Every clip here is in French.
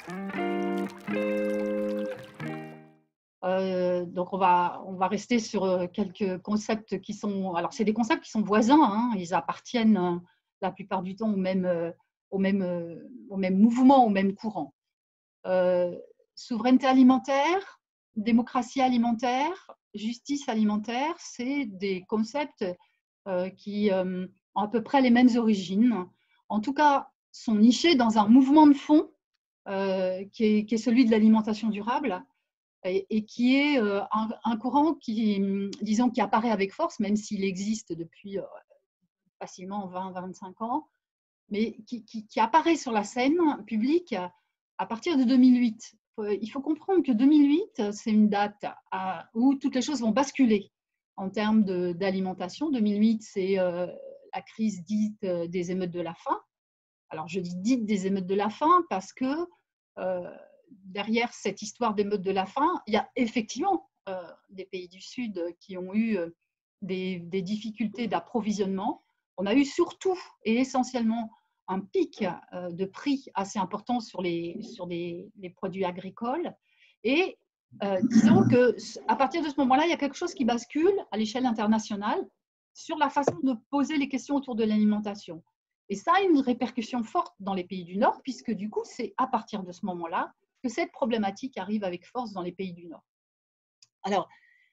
Donc on va rester sur quelques concepts qui sont… Alors, c'est des concepts qui sont voisins, hein, ils appartiennent la plupart du temps au même mouvement, au même courant. Souveraineté alimentaire, démocratie alimentaire, justice alimentaire, c'est des concepts qui ont à peu près les mêmes origines. En tout cas, sont nichés dans un mouvement de fond qui est celui de l'alimentation durable et qui est un courant qui, disons, qui apparaît avec force, même s'il existe depuis facilement 20-25 ans, mais qui apparaît sur la scène publique à partir de 2008. Il faut comprendre que 2008, c'est une date où toutes les choses vont basculer en termes d'alimentation. 2008, c'est la crise dite des émeutes de la faim. Alors, je dis dite des émeutes de la faim parce que derrière cette histoire d'émeutes de la faim, il y a effectivement des pays du Sud qui ont eu des difficultés d'approvisionnement. On a eu surtout et essentiellement un pic de prix assez important sur les produits agricoles. Et disons qu'à partir de ce moment-là, il y a quelque chose qui bascule à l'échelle internationale sur la façon de poser les questions autour de l'alimentation. Et ça a une répercussion forte dans les pays du Nord, puisque du coup, c'est à partir de ce moment-là que cette problématique arrive avec force dans les pays du Nord. Alors,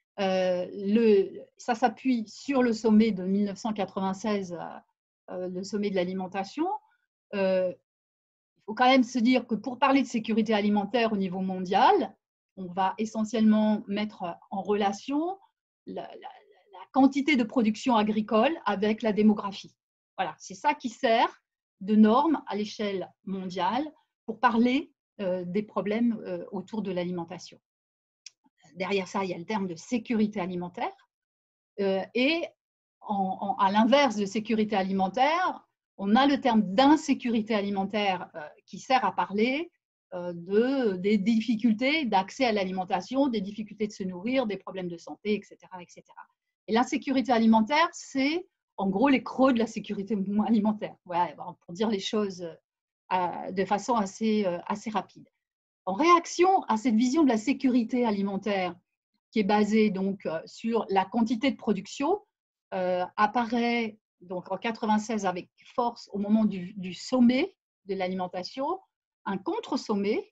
ça s'appuie sur le sommet de 1996, le sommet de l'alimentation. Il faut quand même se dire que pour parler de sécurité alimentaire au niveau mondial, on va essentiellement mettre en relation la quantité de production agricole avec la démographie. Voilà, c'est ça qui sert de norme à l'échelle mondiale pour parler des problèmes autour de l'alimentation. Derrière ça, il y a le terme de sécurité alimentaire. Et à l'inverse de sécurité alimentaire, on a le terme d'insécurité alimentaire qui sert à parler des difficultés d'accès à l'alimentation, des difficultés de se nourrir, des problèmes de santé, etc. etc. Et l'insécurité alimentaire, c'est en gros les creux de la sécurité alimentaire, ouais, pour dire les choses de façon assez rapide. En réaction à cette vision de la sécurité alimentaire qui est basée donc sur la quantité de production, apparaît donc en 96 avec force au moment du sommet de l'alimentation, un contre-sommet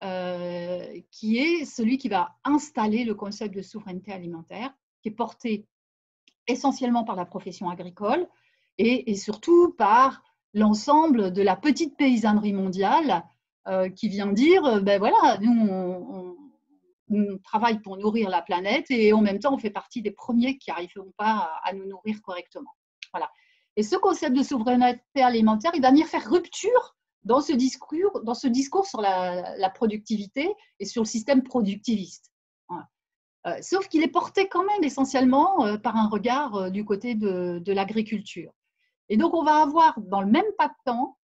qui est celui qui va installer le concept de souveraineté alimentaire, qui est porté essentiellement par la profession agricole et surtout par l'ensemble de la petite paysannerie mondiale qui vient dire, ben voilà, nous on travaille pour nourrir la planète et en même temps on fait partie des premiers qui n'arriveront pas à nous nourrir correctement. Voilà. Et ce concept de souveraineté alimentaire, il va venir faire rupture dans ce discours sur la productivité et sur le système productiviste. Voilà. Sauf qu'il est porté quand même essentiellement par un regard du côté de l'agriculture. Et donc, on va avoir dans le même pas de temps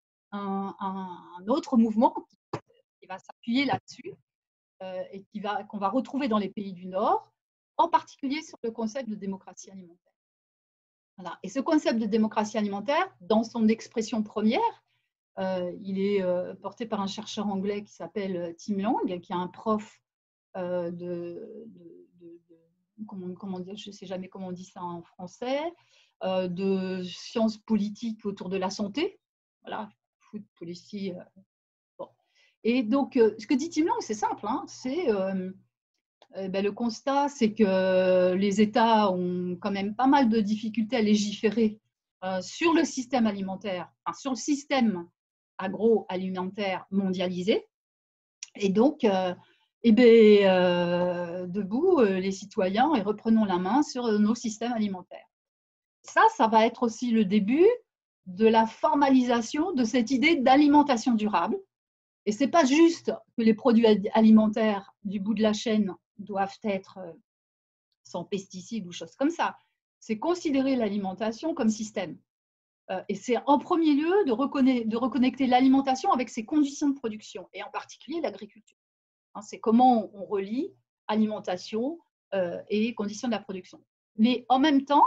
un autre mouvement qui va s'appuyer là-dessus et qu'on va retrouver dans les pays du Nord, en particulier sur le concept de démocratie alimentaire. Voilà. Et ce concept de démocratie alimentaire, dans son expression première, il est porté par un chercheur anglais qui s'appelle Tim Lang, qui est un prof comment dire, je ne sais jamais comment on dit ça en français, de sciences politiques autour de la santé. Voilà, food policy. Bon. Et donc, ce que dit Tim Lang, c'est simple, hein, c'est le constat, c'est que les États ont quand même pas mal de difficultés à légiférer sur le système alimentaire, enfin, sur le système agroalimentaire mondialisé. Et donc, debout, les citoyens, et reprenons la main sur nos systèmes alimentaires. Ça va être aussi le début de la formalisation de cette idée d'alimentation durable. Et ce n'est pas juste que les produits alimentaires du bout de la chaîne doivent être sans pesticides ou choses comme ça. C'est considérer l'alimentation comme système. Et c'est en premier lieu de reconnecter l'alimentation avec ses conditions de production, et en particulier l'agriculture. C'est comment on relie alimentation et conditions de la production. Mais en même temps,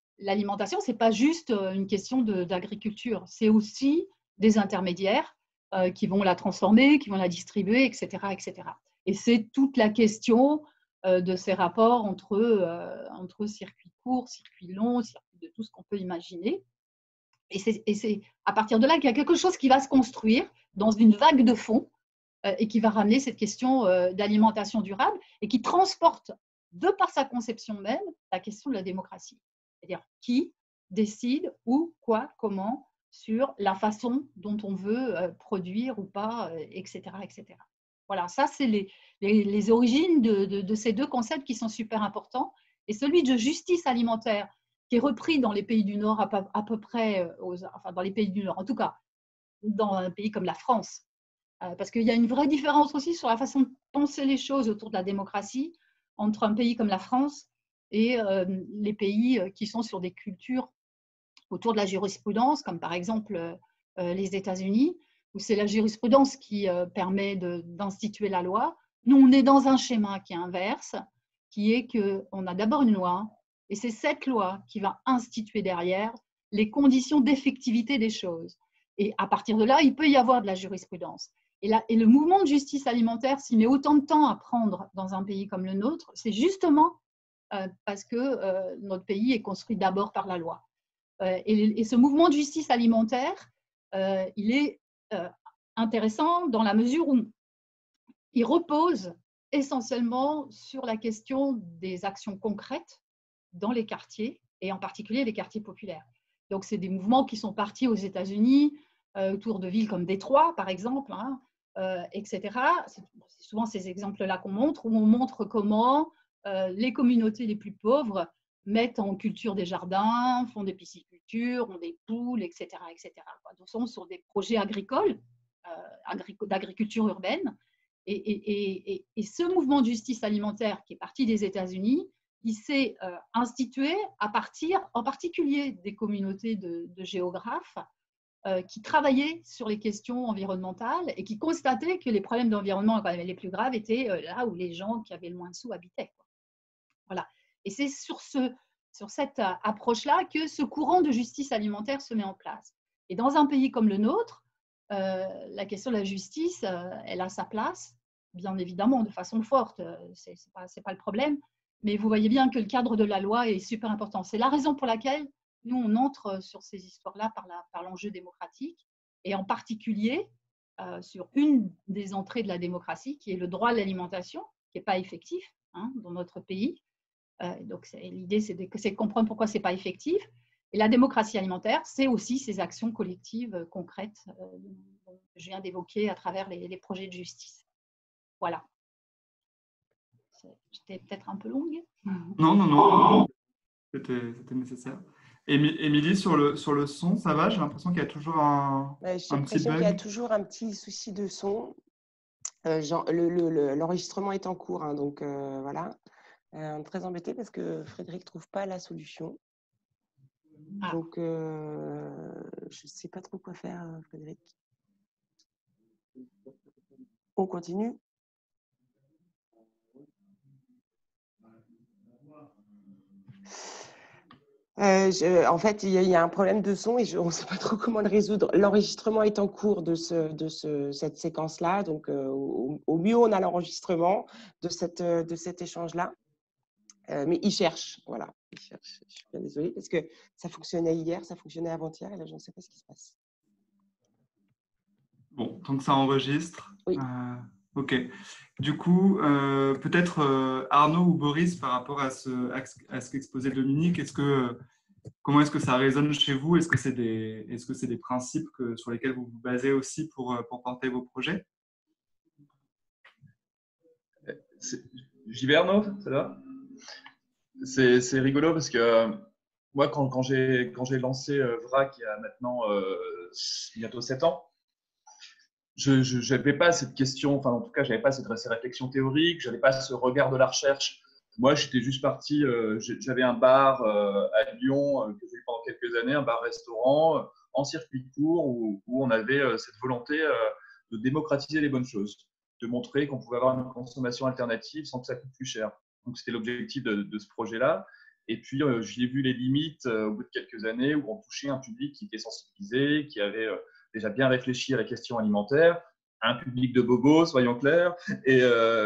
l'alimentation, ce n'est pas juste une question d'agriculture, c'est aussi des intermédiaires qui vont la transformer, qui vont la distribuer, etc., etc. Et c'est toute la question de ces rapports entre circuits courts, circuits longs, de tout ce qu'on peut imaginer. Et c'est à partir de là qu'il y a quelque chose qui va se construire dans une vague de fond et qui va ramener cette question d'alimentation durable et qui transporte, de par sa conception même, la question de la démocratie. C'est-à-dire qui décide où, quoi, comment, sur la façon dont on veut produire ou pas, etc., etc. Voilà, ça, c'est les origines de ces deux concepts qui sont super importants. Et celui de justice alimentaire, qui est repris dans les pays du Nord à peu près, enfin dans les pays du Nord, en tout cas dans un pays comme la France, parce qu'il y a une vraie différence aussi sur la façon de penser les choses autour de la démocratie entre un pays comme la France et les pays qui sont sur des cultures autour de la jurisprudence, comme par exemple les États-Unis, où c'est la jurisprudence qui permet d'instituer la loi. Nous, on est dans un schéma qui est inverse, qui est qu'on a d'abord une loi, et c'est cette loi qui va instituer derrière les conditions d'effectivité des choses. Et à partir de là, il peut y avoir de la jurisprudence. Et le mouvement de justice alimentaire, s'il met autant de temps à prendre dans un pays comme le nôtre, c'est justement parce que notre pays est construit d'abord par la loi. Et ce mouvement de justice alimentaire, il est intéressant dans la mesure où il repose essentiellement sur la question des actions concrètes dans les quartiers, et en particulier les quartiers populaires. Donc, c'est des mouvements qui sont partis aux États-Unis, autour de villes comme Détroit, par exemple, hein, etc. C'est souvent ces exemples-là qu'on montre, où on montre comment les communautés les plus pauvres mettent en culture des jardins, font des piscicultures, ont des poules, etc., etc. Donc, sont sur des projets agricoles, d'agriculture urbaine. Et ce mouvement de justice alimentaire qui est parti des États-Unis, il s'est institué à partir, en particulier, des communautés de géographes qui travaillaient sur les questions environnementales et qui constataient que les problèmes d'environnement les plus graves étaient là où les gens qui avaient le moins de sous habitaient. Voilà. Et c'est sur cette approche-là que ce courant de justice alimentaire se met en place. Et dans un pays comme le nôtre, la question de la justice, elle a sa place, bien évidemment, de façon forte, c'est pas le problème, mais vous voyez bien que le cadre de la loi est super important. C'est la raison pour laquelle nous, on entre sur ces histoires-là par l'enjeu démocratique, et en particulier sur une des entrées de la démocratie, qui est le droit à l'alimentation, qui n'est pas effectif hein, dans notre pays. Donc, l'idée, c'est de comprendre pourquoi ce n'est pas effectif. Et la démocratie alimentaire, c'est aussi ces actions collectives concrètes que je viens d'évoquer à travers les projets de justice. Voilà. J'étais peut-être un peu longue. Non, non, non. C'était nécessaire. Émilie, sur le son, ça va? J'ai l'impression qu'il y a toujours un J'ai petit l'impression qu'il y a bug. toujours un petit souci de son. L'enregistrement est en cours, hein, donc voilà. Très embêté parce que Frédéric ne trouve pas la solution. Ah. Donc, je ne sais pas trop quoi faire, Frédéric. On continue? En fait, il y a un problème de son et on ne sait pas trop comment le résoudre. L'enregistrement est en cours de cette séquence-là. Donc, au mieux, on a l'enregistrement de cet échange-là. Mais il cherche, voilà. Il cherche. Je suis bien désolée parce que ça fonctionnait hier, ça fonctionnait avant-hier et là, je ne sais pas ce qui se passe. Bon, tant que ça enregistre. Oui. Ok. Du coup, peut-être Arnaud ou Boris, par rapport à ce qu'exposait Dominique, comment est-ce que ça résonne chez vous? Est-ce que c'est des principes sur lesquels vous vous basez aussi pour porter vos projets? J'y vais, Arnaud, ça va? C'est rigolo parce que moi, quand j'ai lancé VRAC il y a maintenant bientôt 7 ans, je n'avais pas cette question, enfin en tout cas, je n'avais pas ces réflexions théoriques, je n'avais pas ce regard de la recherche. Moi, j'étais juste parti, j'avais un bar à Lyon que j'ai eu pendant quelques années, un bar-restaurant en circuit court où on avait cette volonté de démocratiser les bonnes choses, de montrer qu'on pouvait avoir une consommation alternative sans que ça coûte plus cher. Donc, c'était l'objectif de ce projet-là. Et puis, j'y ai vu les limites au bout de quelques années où on touchait un public qui était sensibilisé, qui avait déjà bien réfléchi à la question alimentaire, un public de bobos, soyons clairs, et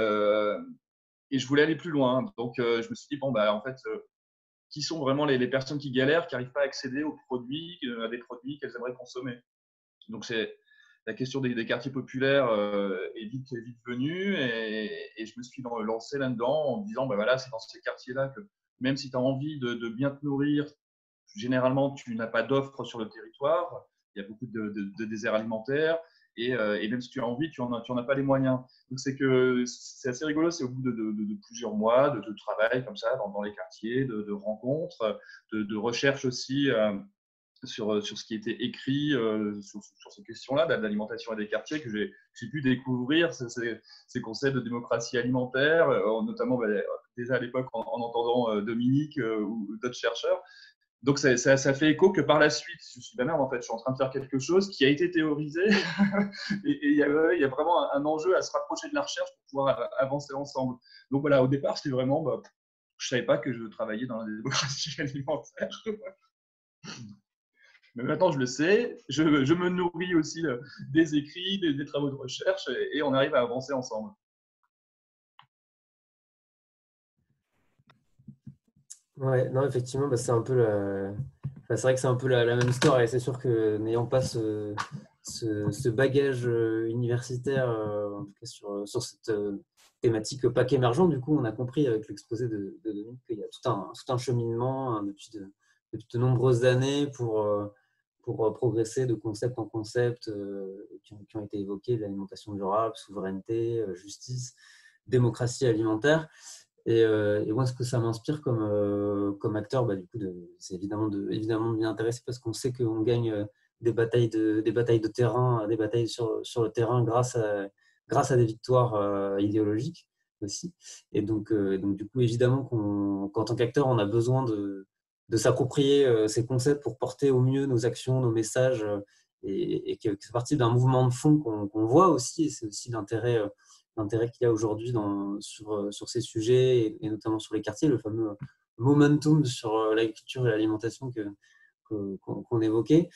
je voulais aller plus loin. Donc, je me suis dit, bon, bah, en fait, qui sont vraiment les personnes qui galèrent, qui n'arrivent pas à accéder aux produits, à des produits qu'elles aimeraient consommer. Donc, c'est la question des quartiers populaires est vite venue et je me suis lancé là-dedans en me disant, bah, voilà, c'est dans ces quartiers-là que même si tu as envie de bien te nourrir, généralement, tu n'as pas d'offres sur le territoire. Il y a beaucoup de déserts alimentaires. Et même si tu as envie, tu n'en as pas les moyens. Donc, c'est assez rigolo. C'est au bout de plusieurs mois de travail comme ça dans les quartiers, de rencontres, de recherches aussi sur ce qui était écrit sur ces questions-là d'alimentation et des quartiers que j'ai pu découvrir ces concepts de démocratie alimentaire, notamment déjà à l'époque en entendant Dominique ou d'autres chercheurs. Donc, ça fait écho que par la suite, je me suis dit, merde, en fait, je suis en train de faire quelque chose qui a été théorisé et il y a vraiment un enjeu à se rapprocher de la recherche pour pouvoir avancer ensemble. Donc, voilà, au départ, c'était vraiment, je ne savais pas que je travaillais dans la démocratie alimentaire. Mais maintenant, je le sais. Je me nourris aussi des écrits, des travaux de recherche et on arrive à avancer ensemble. Ouais, non, effectivement, c'est un peu c'est vrai que c'est un peu la même histoire et c'est sûr que n'ayant pas ce bagage universitaire, en tout cas sur cette thématique PAC émergent, du coup, on a compris avec l'exposé de Dominique qu'il y a tout un cheminement depuis de nombreuses années pour progresser de concept en concept qui ont été évoqués, l'alimentation durable, souveraineté, justice, démocratie alimentaire. Et moi, ce que ça m'inspire comme acteur, du coup, c'est évidemment de m'y intéresser parce qu'on sait qu'on gagne des batailles de terrain, des batailles sur le terrain grâce à des victoires idéologiques aussi. Et donc, du coup, évidemment qu'en tant qu'acteur, on a besoin de s'approprier ces concepts pour porter au mieux nos actions, nos messages, et que c'est partie d'un mouvement de fond qu'on voit aussi, et c'est aussi l'intérêt qu'il y a aujourd'hui sur ces sujets et notamment sur les quartiers, le fameux momentum sur l'agriculture et l'alimentation qu'on évoquait.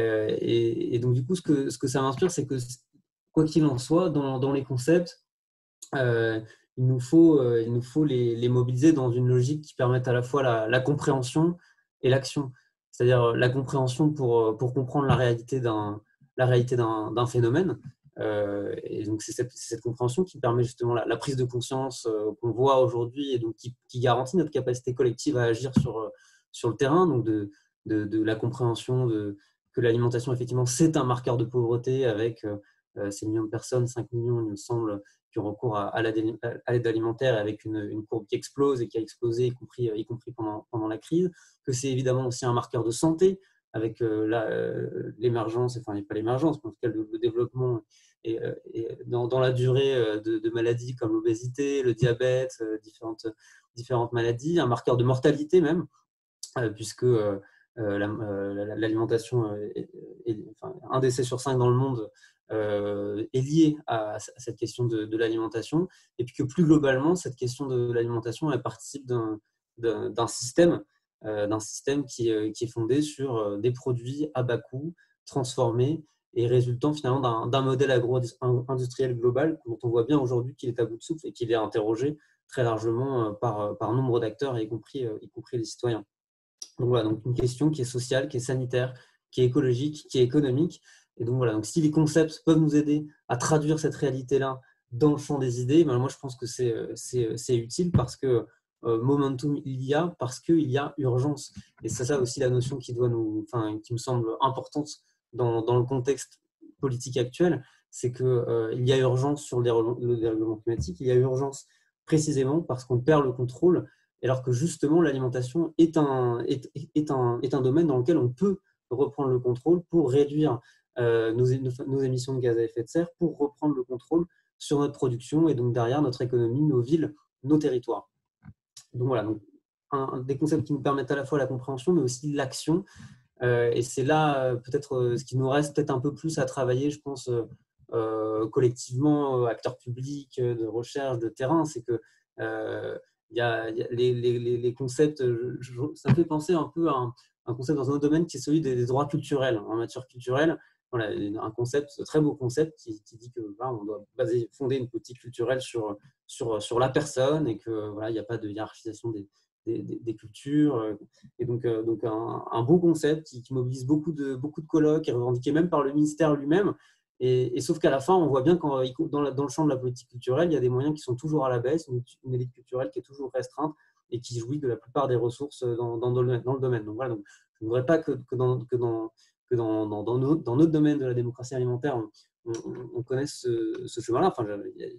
Et donc, du coup, ce que ça m'inspire, c'est que quoi qu'il en soit, dans les concepts, il nous faut les mobiliser dans une logique qui permette à la fois la compréhension et l'action. C'est-à-dire la compréhension pour comprendre la réalité d'un phénomène. Et donc, c'est cette compréhension qui permet justement la prise de conscience qu'on voit aujourd'hui et donc qui garantit notre capacité collective à agir sur le terrain. Donc, de la compréhension que l'alimentation, effectivement, c'est un marqueur de pauvreté avec ces millions de personnes, 5 millions, il me semble, qui ont recours à l'aide alimentaire avec une courbe qui explose et qui a explosé, y compris pendant la crise, que c'est évidemment aussi un marqueur de santé avec l'émergence, enfin pas l'émergence, mais en tout cas le développement et dans la durée de maladies comme l'obésité, le diabète, différentes maladies, un marqueur de mortalité même, puisque l'alimentation, un décès sur 5 dans le monde est lié à cette question de l'alimentation, et puis que plus globalement, cette question de l'alimentation, elle participe d'un système qui est fondé sur des produits à bas coût, transformés, et résultant finalement d'un modèle agro-industriel global dont on voit bien aujourd'hui qu'il est à bout de souffle et qu'il est interrogé très largement par nombre d'acteurs, y compris les citoyens. Donc voilà, donc une question qui est sociale, qui est sanitaire, qui est écologique, qui est économique. Et donc voilà, donc si les concepts peuvent nous aider à traduire cette réalité-là dans le champ des idées, moi je pense que c'est utile parce que momentum parce qu'il y a urgence. Et c'est ça aussi la notion qui me semble importante dans le contexte politique actuel, c'est qu'il y a urgence sur le dérèglement climatique, il y a urgence précisément parce qu'on perd le contrôle, alors que justement l'alimentation est un domaine dans lequel on peut reprendre le contrôle pour réduire nos émissions de gaz à effet de serre, pour reprendre le contrôle sur notre production et donc derrière notre économie, nos villes, nos territoires. Donc voilà, des concepts qui nous permettent à la fois la compréhension mais aussi l'action. Et c'est là peut-être ce qui nous reste peut-être un peu plus à travailler, je pense, collectivement, acteurs publics, de recherche, de terrain. C'est que il y a les concepts, ça me fait penser un peu à un concept dans un autre domaine qui est celui des droits culturels. En matière culturelle, voilà, un concept, un très beau concept qui dit que voilà, on doit fonder une politique culturelle sur la personne et que voilà, il n'y a pas de hiérarchisation des cultures. Et donc un beau concept qui mobilise beaucoup de colloques, qui est revendiqué même par le ministère lui-même. Et sauf qu'à la fin, on voit bien que dans le champ de la politique culturelle, il y a des moyens qui sont toujours à la baisse, une élite culturelle qui est toujours restreinte et qui jouit de la plupart des ressources dans le domaine. Donc, voilà, donc, je ne voudrais pas que dans notre domaine de la démocratie alimentaire, on connaisse ce chemin-là. Enfin,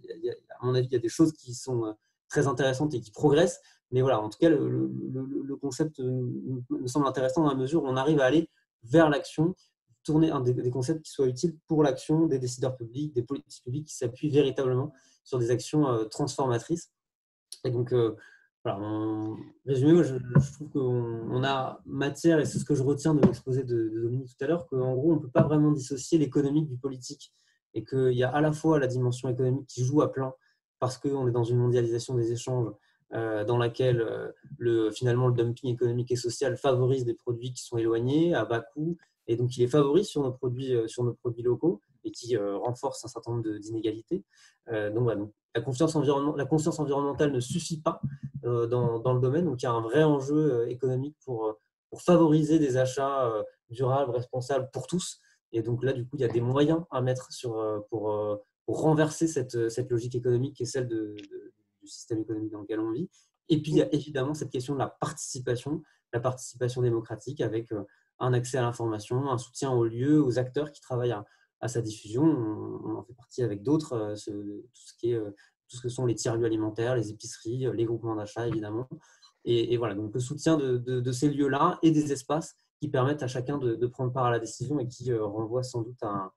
à mon avis, il y a des choses qui sont très intéressantes et qui progressent. Mais voilà, en tout cas, le concept me semble intéressant dans la mesure où on arrive à aller vers l'action, tourner des concepts qui soient utiles pour l'action des décideurs publics, des politiques publiques qui s'appuient véritablement sur des actions transformatrices. Et donc, voilà, en résumé, moi, je trouve qu'on a matière, et c'est ce que je retiens de l'exposé de Dominique tout à l'heure, qu'en gros, on ne peut pas vraiment dissocier l'économique du politique et qu'il y a à la fois la dimension économique qui joue à plein parce qu'on est dans une mondialisation des échanges dans laquelle finalement le dumping économique et social favorise des produits qui sont éloignés, à bas coût, et donc il les favorise sur nos produits locaux et qui renforce un certain nombre d'inégalités. Donc voilà, donc, la conscience environnementale ne suffit pas dans le domaine, donc il y a un vrai enjeu économique pour favoriser des achats durables, responsables pour tous. Et donc là, du coup, il y a des moyens à mettre pour renverser cette logique économique qui est celle du système économique dans lequel on vit. Et puis, il y a évidemment cette question de la participation démocratique avec un accès à l'information, un soutien aux lieux, aux acteurs qui travaillent à sa diffusion. On en fait partie avec d'autres, tout ce que sont les tiers-lieux alimentaires, les épiceries, les groupements d'achat, évidemment. Et voilà, donc le soutien de ces lieux-là et des espaces qui permettent à chacun de prendre part à la décision et qui renvoient sans doute à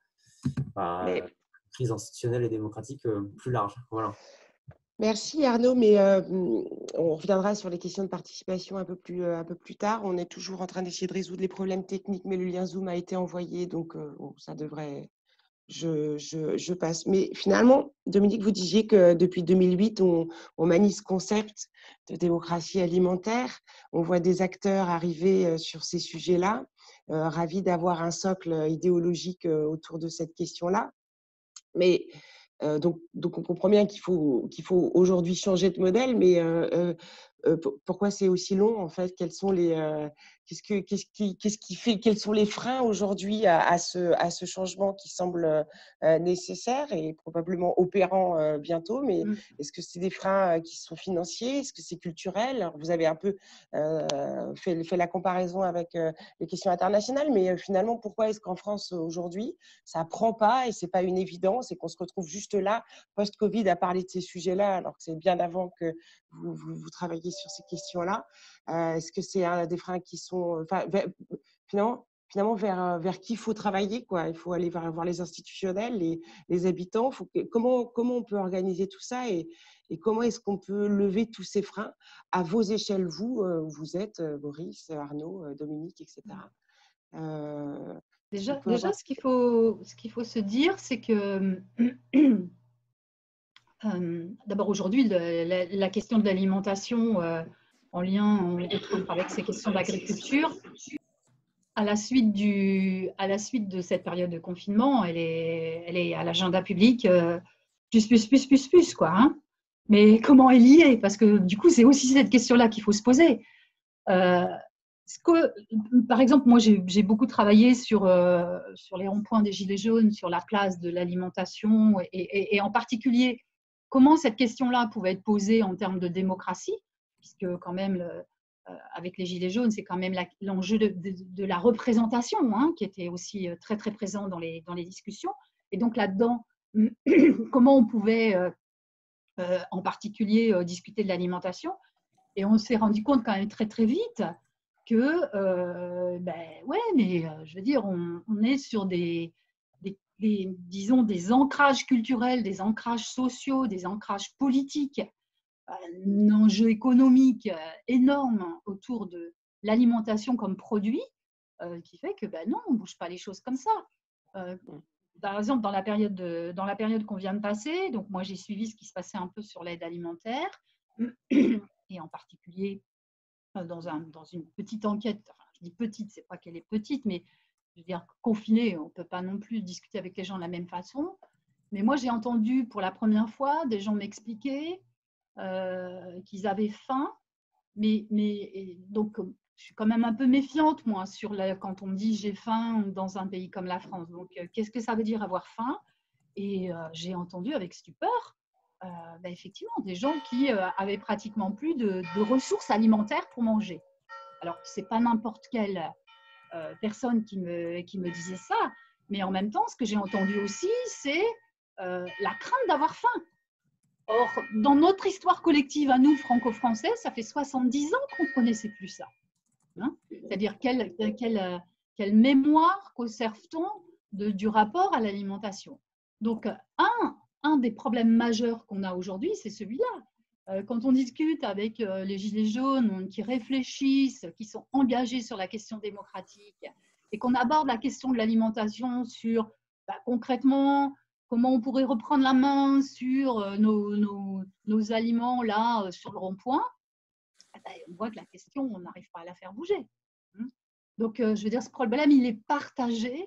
une prise institutionnelle et démocratique plus large. Voilà. Merci Arnaud, mais on reviendra sur les questions de participation un peu plus tard. On est toujours en train d'essayer de résoudre les problèmes techniques, mais le lien Zoom a été envoyé, donc ça devrait… Je passe. Mais finalement, Dominique, vous disiez que depuis 2008, on manie ce concept de démocratie alimentaire. On voit des acteurs arriver sur ces sujets-là, ravis d'avoir un socle idéologique autour de cette question-là. Mais donc on comprend bien qu'il faut aujourd'hui changer de modèle, mais pourquoi c'est aussi long en fait? Quels sont quels sont les freins aujourd'hui à ce changement qui semble nécessaire et probablement opérant bientôt? Mais est-ce que c'est des freins qui sont financiers? Est-ce que c'est culturel? Alors, vous avez un peu fait la comparaison avec les questions internationales, mais finalement, pourquoi est-ce qu'en France aujourd'hui ça prend pas et c'est pas une évidence et qu'on se retrouve juste là post-Covid à parler de ces sujets-là alors que c'est bien avant que vous travaillez sur ces questions-là? Est-ce que c'est des freins qui sont finalement vers qui il faut travailler, quoi? Il faut aller voir les institutionnels, les habitants. Comment on peut organiser tout ça et comment est-ce qu'on peut lever tous ces freins à vos échelles, vous êtes Boris, Arnaud, Dominique, etc. Déjà, ce qu'il faut se dire, c'est que d'abord aujourd'hui, la question de l'alimentation en lien avec ces questions d'agriculture, à la suite de cette période de confinement, elle est à l'agenda public plus, quoi. Hein. Mais comment elle y est? Parce que du coup, c'est aussi cette question-là qu'il faut se poser. Par exemple, moi, j'ai beaucoup travaillé sur les ronds-points des Gilets jaunes, sur la place de l'alimentation et en particulier, comment cette question-là pouvait être posée en termes de démocratie, puisque quand même, avec les Gilets jaunes, c'est quand même l'enjeu de la représentation hein, qui était aussi très, très présent dans les discussions. Et donc là-dedans, comment on pouvait en particulier discuter de l'alimentation. Et on s'est rendu compte quand même très, très vite que, je veux dire, on est sur disons, des ancrages culturels, des ancrages sociaux, des ancrages politiques, un enjeu économique énorme autour de l'alimentation comme produit qui fait que, non, on ne bouge pas les choses comme ça. Par exemple, dans la période qu'on vient de passer, donc moi, j'ai suivi ce qui se passait un peu sur l'aide alimentaire et en particulier dans une petite enquête, enfin je dis petite, c'est pas qu'elle est petite, mais je veux dire, confinés, on ne peut pas non plus discuter avec les gens de la même façon. Mais moi, j'ai entendu pour la première fois des gens m'expliquer qu'ils avaient faim. Donc, je suis quand même un peu méfiante, moi, quand on me dit j'ai faim dans un pays comme la France. Donc, qu'est-ce que ça veut dire avoir faim? Et j'ai entendu avec stupeur, effectivement, des gens qui avaient pratiquement plus de ressources alimentaires pour manger. Alors, ce n'est pas n'importe quelle personne qui me disait ça, mais en même temps, ce que j'ai entendu aussi, c'est la crainte d'avoir faim. Or, dans notre histoire collective, à nous, franco-français, ça fait 70 ans qu'on ne connaissait plus ça. Hein, c'est-à-dire, quelle mémoire conserve-t-on du rapport à l'alimentation? Donc, un des problèmes majeurs qu'on a aujourd'hui, c'est celui-là. Quand on discute avec les Gilets jaunes qui réfléchissent, qui sont engagés sur la question démocratique, et qu'on aborde la question de l'alimentation sur, concrètement, comment on pourrait reprendre la main sur nos aliments là, sur le rond-point, on voit que la question, on n'arrive pas à la faire bouger. Donc, je veux dire, ce problème, il est partagé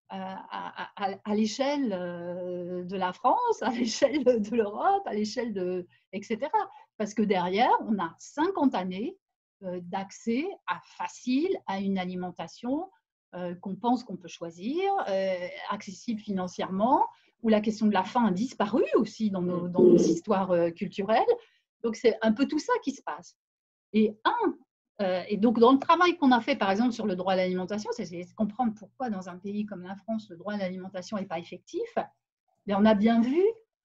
à l'échelle de la France, à l'échelle de l'Europe, à l'échelle etc. Parce que derrière, on a 50 années d'accès facile à une alimentation qu'on pense qu'on peut choisir, accessible financièrement, où la question de la faim a disparu aussi dans nos histoires culturelles. Donc, c'est un peu tout ça qui se passe. Et donc, dans le travail qu'on a fait, par exemple, sur le droit à l'alimentation, c'est de comprendre pourquoi, dans un pays comme la France, le droit à l'alimentation n'est pas effectif. Et on a bien vu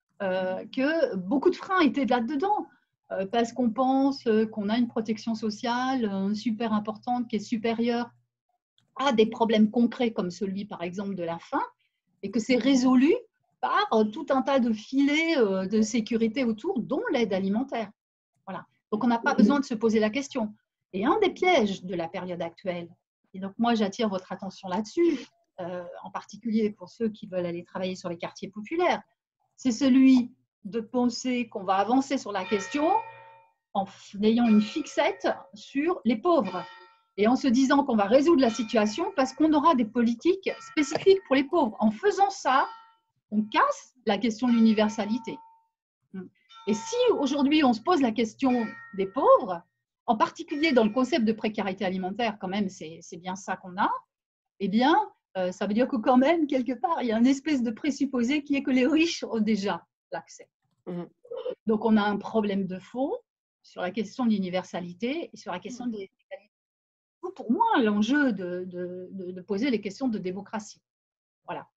que beaucoup de freins étaient là-dedans, parce qu'on pense qu'on a une protection sociale super importante qui est supérieure à des problèmes concrets comme celui, par exemple, de la faim, et que c'est résolu par tout un tas de filets de sécurité autour, dont l'aide alimentaire. Voilà. Donc, on n'a pas besoin de se poser la question. Et un des pièges de la période actuelle, et donc moi j'attire votre attention là-dessus, en particulier pour ceux qui veulent aller travailler sur les quartiers populaires, c'est celui de penser qu'on va avancer sur la question en ayant une fixette sur les pauvres et en se disant qu'on va résoudre la situation parce qu'on aura des politiques spécifiques pour les pauvres. En faisant ça, on casse la question de l'universalité. Et si aujourd'hui on se pose la question des pauvres, en particulier dans le concept de précarité alimentaire, quand même, c'est bien ça qu'on a, eh bien, ça veut dire que quand même, quelque part, il y a une espèce de présupposé qui est que les riches ont déjà l'accès. Donc, on a un problème de fond sur la question de l'universalité et sur la question de l'égalité. Pour moi, l'enjeu de poser les questions de démocratie. Voilà.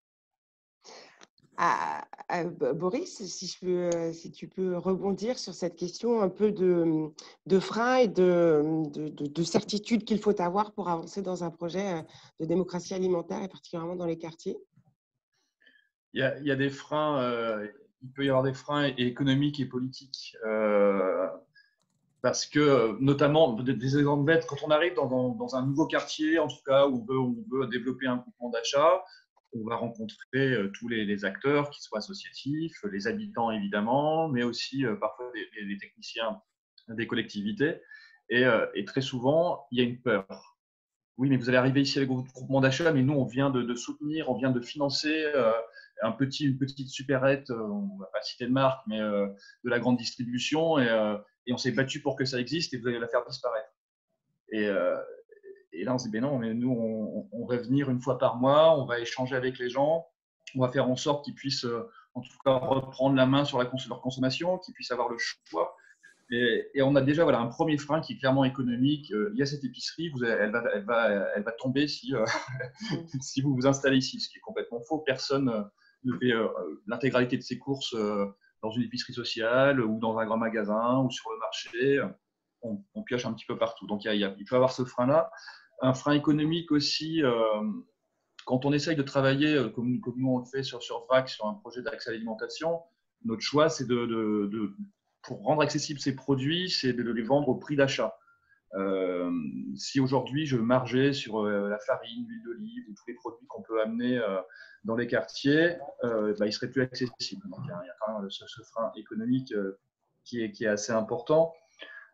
Boris, si tu peux rebondir sur cette question un peu de frein et de certitude qu'il faut avoir pour avancer dans un projet de démocratie alimentaire et particulièrement dans les quartiers. Il y a des freins, il peut y avoir des freins économiques et politiques. Parce que, notamment, des exemples bêtes, quand on arrive dans un nouveau quartier, en tout cas, où on veut développer un groupement d'achat, on va rencontrer tous les acteurs, qu'ils soient associatifs, les habitants évidemment, mais aussi parfois les techniciens des collectivités. Et très souvent, il y a une peur. Oui, mais vous allez arriver ici avec votre groupement d'achat, mais nous, on vient de soutenir, on vient de financer une petite supérette, on ne va pas citer de marque, mais de la grande distribution, et on s'est battu pour que ça existe et vous allez la faire disparaître. Et là, on se dit, ben non, mais nous, on va venir une fois par mois, on va échanger avec les gens, on va faire en sorte qu'ils puissent, en tout cas, reprendre la main sur leur consommation, qu'ils puissent avoir le choix. Et on a déjà un premier frein qui est clairement économique. Il y a cette épicerie, elle va tomber si vous vous installez ici, ce qui est complètement faux. Personne ne fait l'intégralité de ses courses dans une épicerie sociale ou dans un grand magasin ou sur le marché. On pioche un petit peu partout. Donc, il peut y avoir ce frein-là. Un frein économique aussi, quand on essaye de travailler, comme nous on le fait sur VRAC, sur un projet d'accès à l'alimentation, notre choix, c'est pour rendre accessibles ces produits, c'est de les vendre au prix d'achat. Si aujourd'hui je margeais sur la farine, l'huile d'olive ou tous les produits qu'on peut amener dans les quartiers, ils ne seraient plus accessibles. Donc, il y a quand même ce frein économique qui est assez important.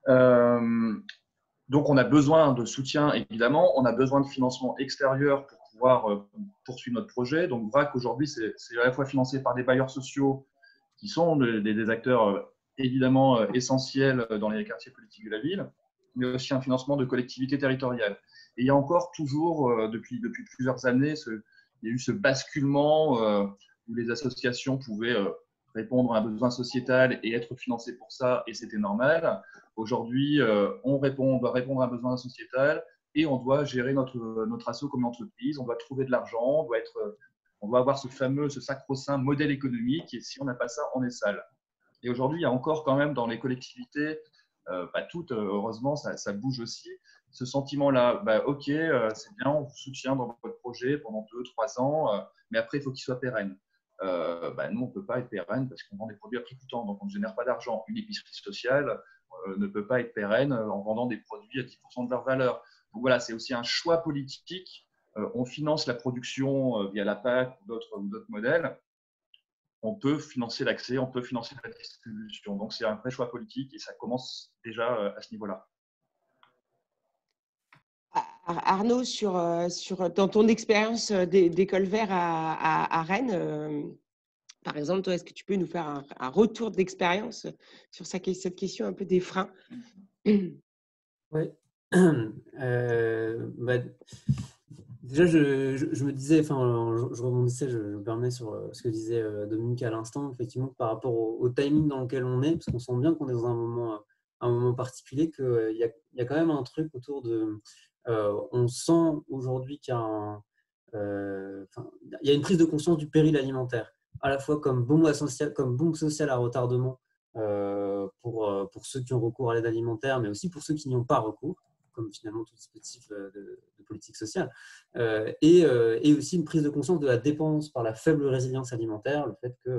Donc, on a besoin de soutien, évidemment. On a besoin de financement extérieur pour pouvoir poursuivre notre projet. Donc VRAC, aujourd'hui, c'est à la fois financé par des bailleurs sociaux qui sont des acteurs évidemment essentiels dans les quartiers politiques de la ville, mais aussi un financement de collectivités territoriales. Et il y a encore toujours, depuis plusieurs années, il y a eu ce basculement où les associations pouvaient répondre à un besoin sociétal et être financées pour ça, et c'était normal. Aujourd'hui, on doit répondre à un besoin sociétal et on doit gérer notre asso comme une entreprise, on doit trouver de l'argent, on doit avoir ce sacro-saint modèle économique, et si on n'a pas ça, on est sale. Et aujourd'hui, il y a encore quand même dans les collectivités, pas toutes, heureusement, ça bouge aussi, ce sentiment-là, ok, c'est bien, on vous soutient dans votre projet pendant 2-3 ans, mais après, il faut qu'il soit pérenne. Nous, on ne peut pas être pérenne parce qu'on vend des produits à prix coûtant, donc on ne génère pas d'argent. Une épicerie sociale ne peut pas être pérenne en vendant des produits à 10% de leur valeur. Donc voilà, c'est aussi un choix politique. On finance la production via la PAC ou d'autres modèles. On peut financer l'accès, on peut financer la distribution. Donc c'est un vrai choix politique et ça commence déjà à ce niveau-là. Arnaud, dans ton expérience d'école vert à Rennes, par exemple, toi, est-ce que tu peux nous faire un retour d'expérience sur cette question un peu des freins? Oui. Déjà, je me disais, je rebondissais, je me permets sur ce que disait Dominique à l'instant, effectivement, par rapport au timing dans lequel on est, parce qu'on sent bien qu'on est dans un moment particulier, qu'il y a quand même un truc autour de… on sent aujourd'hui qu'il y a il y a une prise de conscience du péril alimentaire, à la fois comme bombe sociale à retardement pour ceux qui ont recours à l'aide alimentaire, mais aussi pour ceux qui n'y ont pas recours, comme finalement tout dispositif de politique sociale, et aussi une prise de conscience de la dépendance par la faible résilience alimentaire, le fait que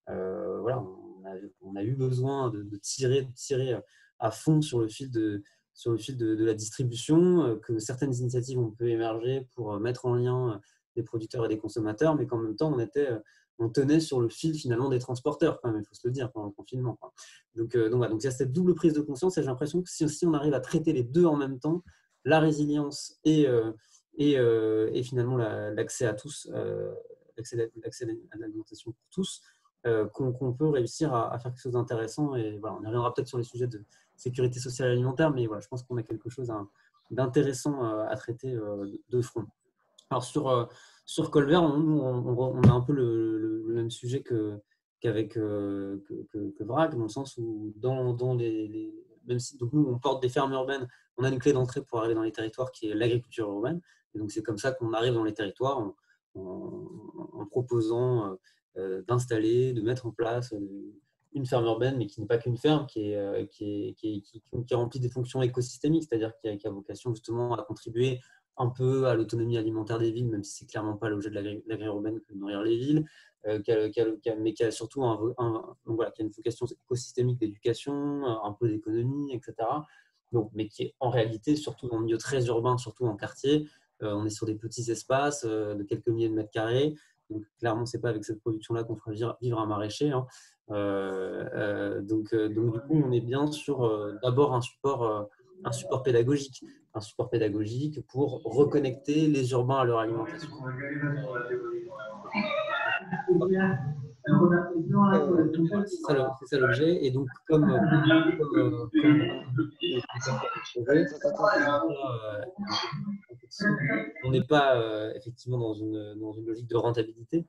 on a eu besoin de tirer à fond sur le fil de la distribution, que certaines initiatives ont pu émerger pour mettre en lien des producteurs et des consommateurs, mais qu'en même temps, on tenait sur le fil finalement des transporteurs, quand même, il faut se le dire, pendant le confinement. Donc il y a cette double prise de conscience, et j'ai l'impression que si on arrive à traiter les deux en même temps, la résilience et finalement l'accès à tous, l'accès à l'alimentation pour tous, qu'on peut réussir à faire quelque chose d'intéressant. Et voilà, on y reviendra peut-être sur les sujets de sécurité sociale et alimentaire, mais voilà, je pense qu'on a quelque chose d'intéressant à traiter de front. Alors sur Colvert, on a un peu le même sujet qu'avec VRAC, dans le sens où même si donc nous on porte des fermes urbaines, on a une clé d'entrée pour arriver dans les territoires qui est l'agriculture urbaine, et donc c'est comme ça qu'on arrive dans les territoires en proposant d'installer, de mettre en place une ferme urbaine, mais qui n'est pas qu'une ferme, qui remplit des fonctions écosystémiques, c'est-à-dire qui a vocation justement à contribuer un peu à l'autonomie alimentaire des villes, même si c'est clairement pas l'objet de l'agri-urbaine que de nourrir les villes, mais qui a surtout qui a une vocation écosystémique d'éducation, un peu d'économie, etc. Donc, mais qui est en réalité, surtout dans le milieu très urbain, surtout en quartier, on est sur des petits espaces de quelques milliers de mètres carrés. Donc clairement, c'est pas avec cette production-là qu'on fera vivre un maraîcher. Donc du coup, on est bien sur d'abord un support pédagogique. Un support pédagogique pour reconnecter les urbains à leur alimentation. C'est ça l'objet. Et donc, comme on n'est pas effectivement dans une logique de rentabilité.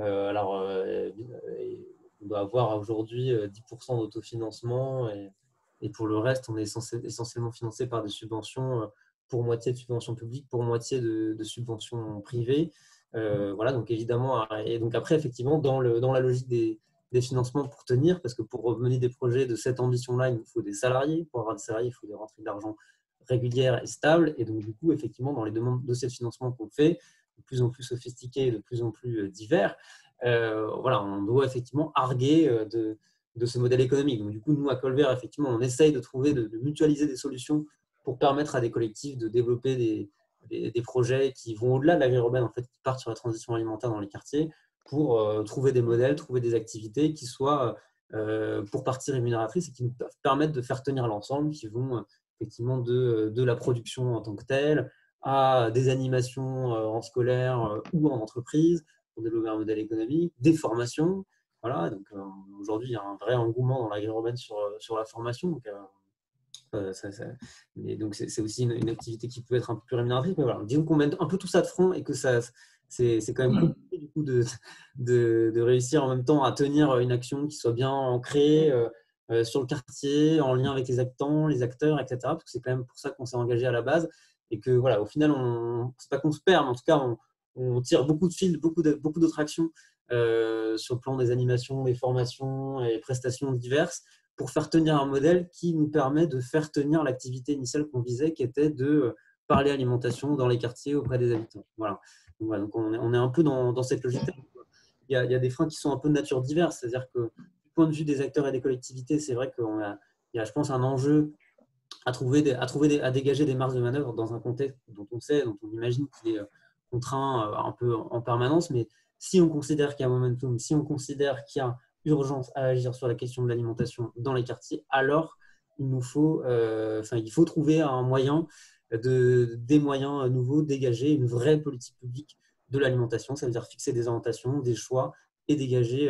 On doit avoir aujourd'hui 10% d'autofinancement et pour le reste, on est essentiellement financé par des subventions, pour moitié de subventions publiques, pour moitié de subventions privées. Voilà, donc évidemment, et donc après, effectivement, dans la logique des financements pour tenir, parce que pour mener des projets de cette ambition-là, il nous faut des salariés. Pour avoir des salariés, il faut des rentrées d'argent régulières et stables. Et donc, du coup, effectivement, dans les demandes de dossiers de financement qu'on fait, de plus en plus sophistiqués, de plus en plus divers, on doit effectivement arguer de ce modèle économique. Donc, du coup, nous, à Colvert, effectivement, on essaye de mutualiser des solutions pour permettre à des collectifs de développer des projets qui vont au-delà de l'agri-urbaine, en fait, qui partent sur la transition alimentaire dans les quartiers, pour trouver des modèles, trouver des activités qui soient pour partie rémunératrices et qui nous permettent de faire tenir l'ensemble, qui vont effectivement de la production en tant que telle, à des animations en scolaire ou en entreprise pour développer un modèle économique, des formations. Voilà, donc aujourd'hui, il y a un vrai engouement dans l'agri urbaine sur la formation. Donc, mais donc c'est aussi une activité qui peut être un peu plus rémunératrice. Mais voilà, disons qu'on met un peu tout ça de front et que c'est quand même compliqué du coup de réussir en même temps à tenir une action qui soit bien ancrée sur le quartier, en lien avec les habitants, les acteurs, etc. Parce que c'est quand même pour ça qu'on s'est engagé à la base et que voilà, au final, c'est pas qu'on se perd, mais en tout cas, on tire beaucoup de fils, beaucoup d'autres actions sur le plan des animations, des formations et prestations diverses pour faire tenir un modèle qui nous permet de faire tenir l'activité initiale qu'on visait, qui était de parler alimentation dans les quartiers auprès des habitants. Voilà. Donc on est un peu dans cette logique. Il y a des freins qui sont un peu de nature diverse, c'est-à-dire que du point de vue des acteurs et des collectivités, c'est vrai qu'il y a, je pense, un enjeu à dégager des marges de manœuvre dans un contexte dont on sait, dont on imagine qu'il est contraint un peu en permanence. Mais si on considère qu'il y a momentum, si on considère qu'il y a urgence à agir sur la question de l'alimentation dans les quartiers, alors il faut trouver un moyen des moyens nouveaux, dégager une vraie politique publique de l'alimentation, ça veut dire fixer des orientations, des choix et dégager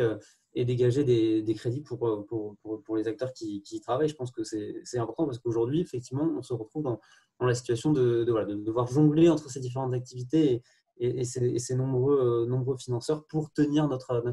des crédits pour les acteurs qui y travaillent. Je pense que c'est important parce qu'aujourd'hui, effectivement, on se retrouve dans la situation de devoir jongler entre ces différentes activités et ces nombreux financeurs pour tenir notre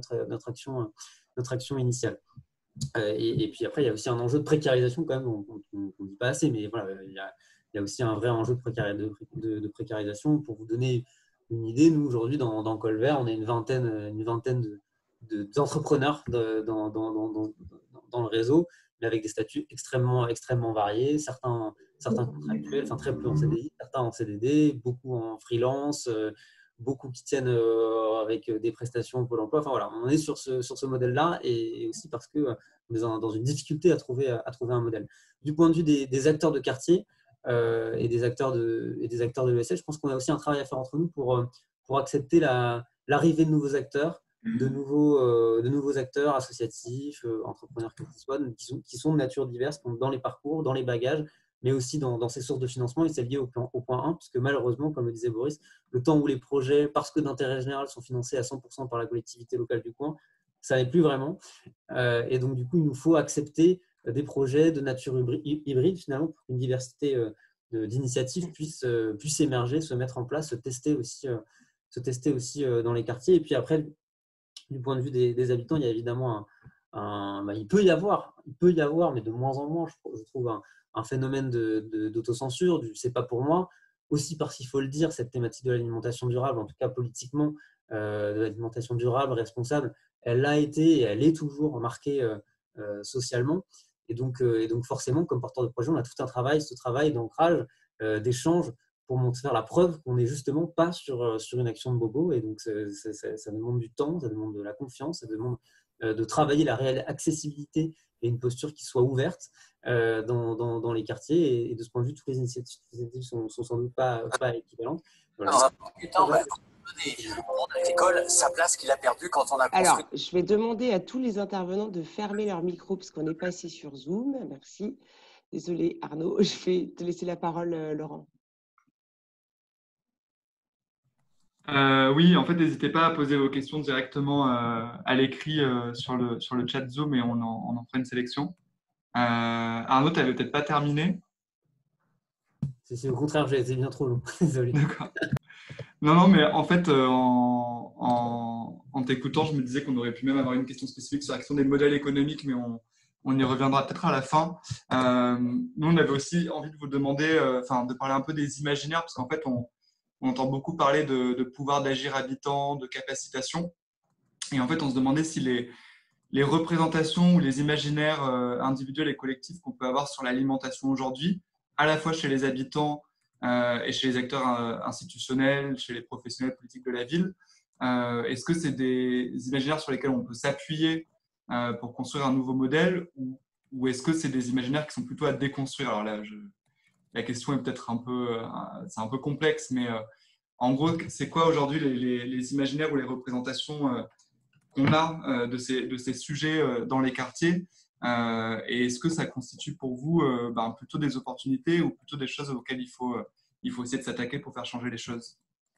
action initiale. Et puis après, il y a aussi un enjeu de précarisation quand même, on ne dit pas assez, mais voilà, il y a aussi un vrai enjeu de précarisation. Pour vous donner une idée, nous aujourd'hui dans Colvert, on est une vingtaine d'entrepreneurs dans le réseau, mais avec des statuts extrêmement variés, certains contractuels, enfin très peu en CDI, certains en CDD, beaucoup en freelance, beaucoup qui tiennent avec des prestations Pôle emploi. Enfin voilà, on est sur ce modèle-là et aussi parce qu'on est dans une difficulté à trouver un modèle. Du point de vue des acteurs de quartier et des acteurs de l'ESS, je pense qu'on a aussi un travail à faire entre nous pour accepter l'arrivée de nouveaux acteurs, de nouveaux acteurs associatifs, entrepreneurs quels qu'ils soient, qui sont de nature diverse, dans les parcours, dans les bagages, mais aussi dans ces sources de financement. Et c'est lié au point 1, puisque malheureusement, comme le disait Boris, le temps où les projets, parce que d'intérêt général, sont financés à 100% par la collectivité locale du coin, ça n'est plus vraiment. Et donc, du coup, il nous faut accepter des projets de nature hybride, finalement, pour qu'une diversité d'initiatives puisse émerger, se mettre en place, se tester aussi dans les quartiers. Et puis après, du point de vue des habitants, il y a évidemment il peut y avoir, mais de moins en moins, je trouve, un phénomène d'autocensure, c'est pas pour moi, aussi parce qu'il faut le dire, cette thématique de l'alimentation durable, en tout cas politiquement, de l'alimentation durable, responsable, elle a été et elle est toujours marquée socialement. Et donc forcément, comme porteur de projet, on a tout un travail, ce travail d'ancrage, d'échange, pour faire la preuve qu'on n'est justement pas sur une action de bobo. Et donc, ça demande du temps, ça demande de la confiance, ça demande de travailler la réelle accessibilité et une posture qui soit ouverte dans les quartiers. Et de ce point de vue, toutes les initiatives sont sans doute pas équivalentes. Voilà. Dans un premier temps, on va donner au monde agricole sa place qu'il a perdue quand on a construit. Alors, je vais demander à tous les intervenants de fermer leur micro parce qu'on est passé sur Zoom. Merci. Désolé Arnaud, je vais te laisser la parole, Laurent. Oui, en fait, n'hésitez pas à poser vos questions directement à l'écrit sur le chat Zoom et on en fera une sélection. Arnaud, tu n'avais peut-être pas terminé? C'est au contraire, j'ai été bien trop long. Désolé. D'accord. Non, mais en fait, en t'écoutant, je me disais qu'on aurait pu même avoir une question spécifique sur la question des modèles économiques, mais on y reviendra peut-être à la fin. Nous, on avait aussi envie de vous demander, de parler un peu des imaginaires, parce qu'en fait, on entend beaucoup parler de pouvoir d'agir habitant, de capacitation. Et en fait, on se demandait si les représentations ou les imaginaires individuels et collectifs qu'on peut avoir sur l'alimentation aujourd'hui, à la fois chez les habitants et chez les acteurs institutionnels, chez les professionnels politiques de la ville, est-ce que c'est des imaginaires sur lesquels on peut s'appuyer pour construire un nouveau modèle ou est-ce que c'est des imaginaires qui sont plutôt à déconstruire? Alors là, la question est peut-être c'est un peu complexe, mais en gros, c'est quoi aujourd'hui les imaginaires ou les représentations qu'on a de ces sujets dans les quartiers et est-ce que ça constitue pour vous plutôt des opportunités ou plutôt des choses auxquelles il faut il faut essayer de s'attaquer pour faire changer les choses?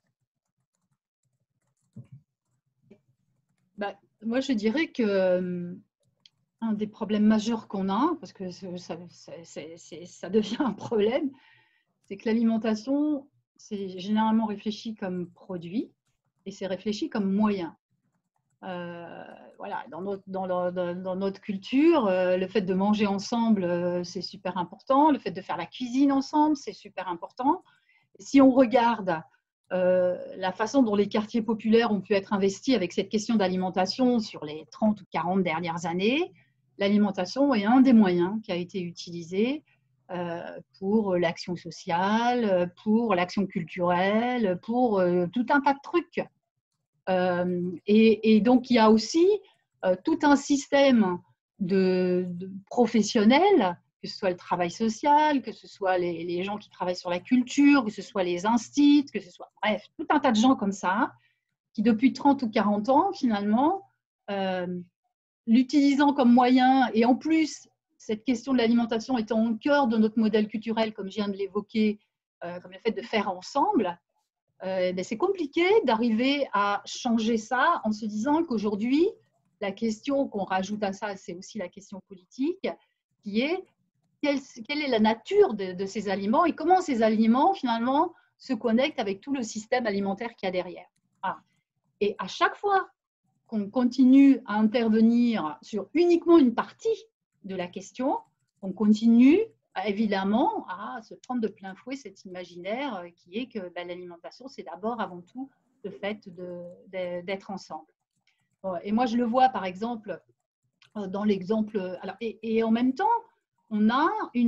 Moi, je dirais que un des problèmes majeurs qu'on a, parce que ça devient un problème, c'est que l'alimentation, c'est généralement réfléchi comme produit et c'est réfléchi comme moyen. Voilà, dans notre culture, le fait de manger ensemble, c'est super important. Le fait de faire la cuisine ensemble, c'est super important. Et si on regarde la façon dont les quartiers populaires ont pu être investis avec cette question d'alimentation sur les 30 ou 40 dernières années, l'alimentation est un des moyens qui a été utilisé pour l'action sociale, pour l'action culturelle, pour tout un tas de trucs. Et donc, il y a aussi tout un système de professionnels, que ce soit le travail social, que ce soit les gens qui travaillent sur la culture, que ce soit les instituts, que ce soit, bref, tout un tas de gens comme ça, qui depuis 30 ou 40 ans, finalement, l'utilisant comme moyen, et en plus, cette question de l'alimentation étant au cœur de notre modèle culturel, comme je viens de l'évoquer, comme le fait de faire ensemble, c'est compliqué d'arriver à changer ça en se disant qu'aujourd'hui, la question qu'on rajoute à ça, c'est aussi la question politique, qui est quelle est la nature de ces aliments et comment ces aliments, finalement, se connectent avec tout le système alimentaire qu'il y a derrière. Voilà. Et à chaque fois qu'on continue à intervenir sur uniquement une partie de la question, on continue évidemment à se prendre de plein fouet cet imaginaire qui est que l'alimentation, c'est d'abord avant tout le fait d'être ensemble. Et moi, je le vois par exemple dans l'exemple… Et en même temps, on a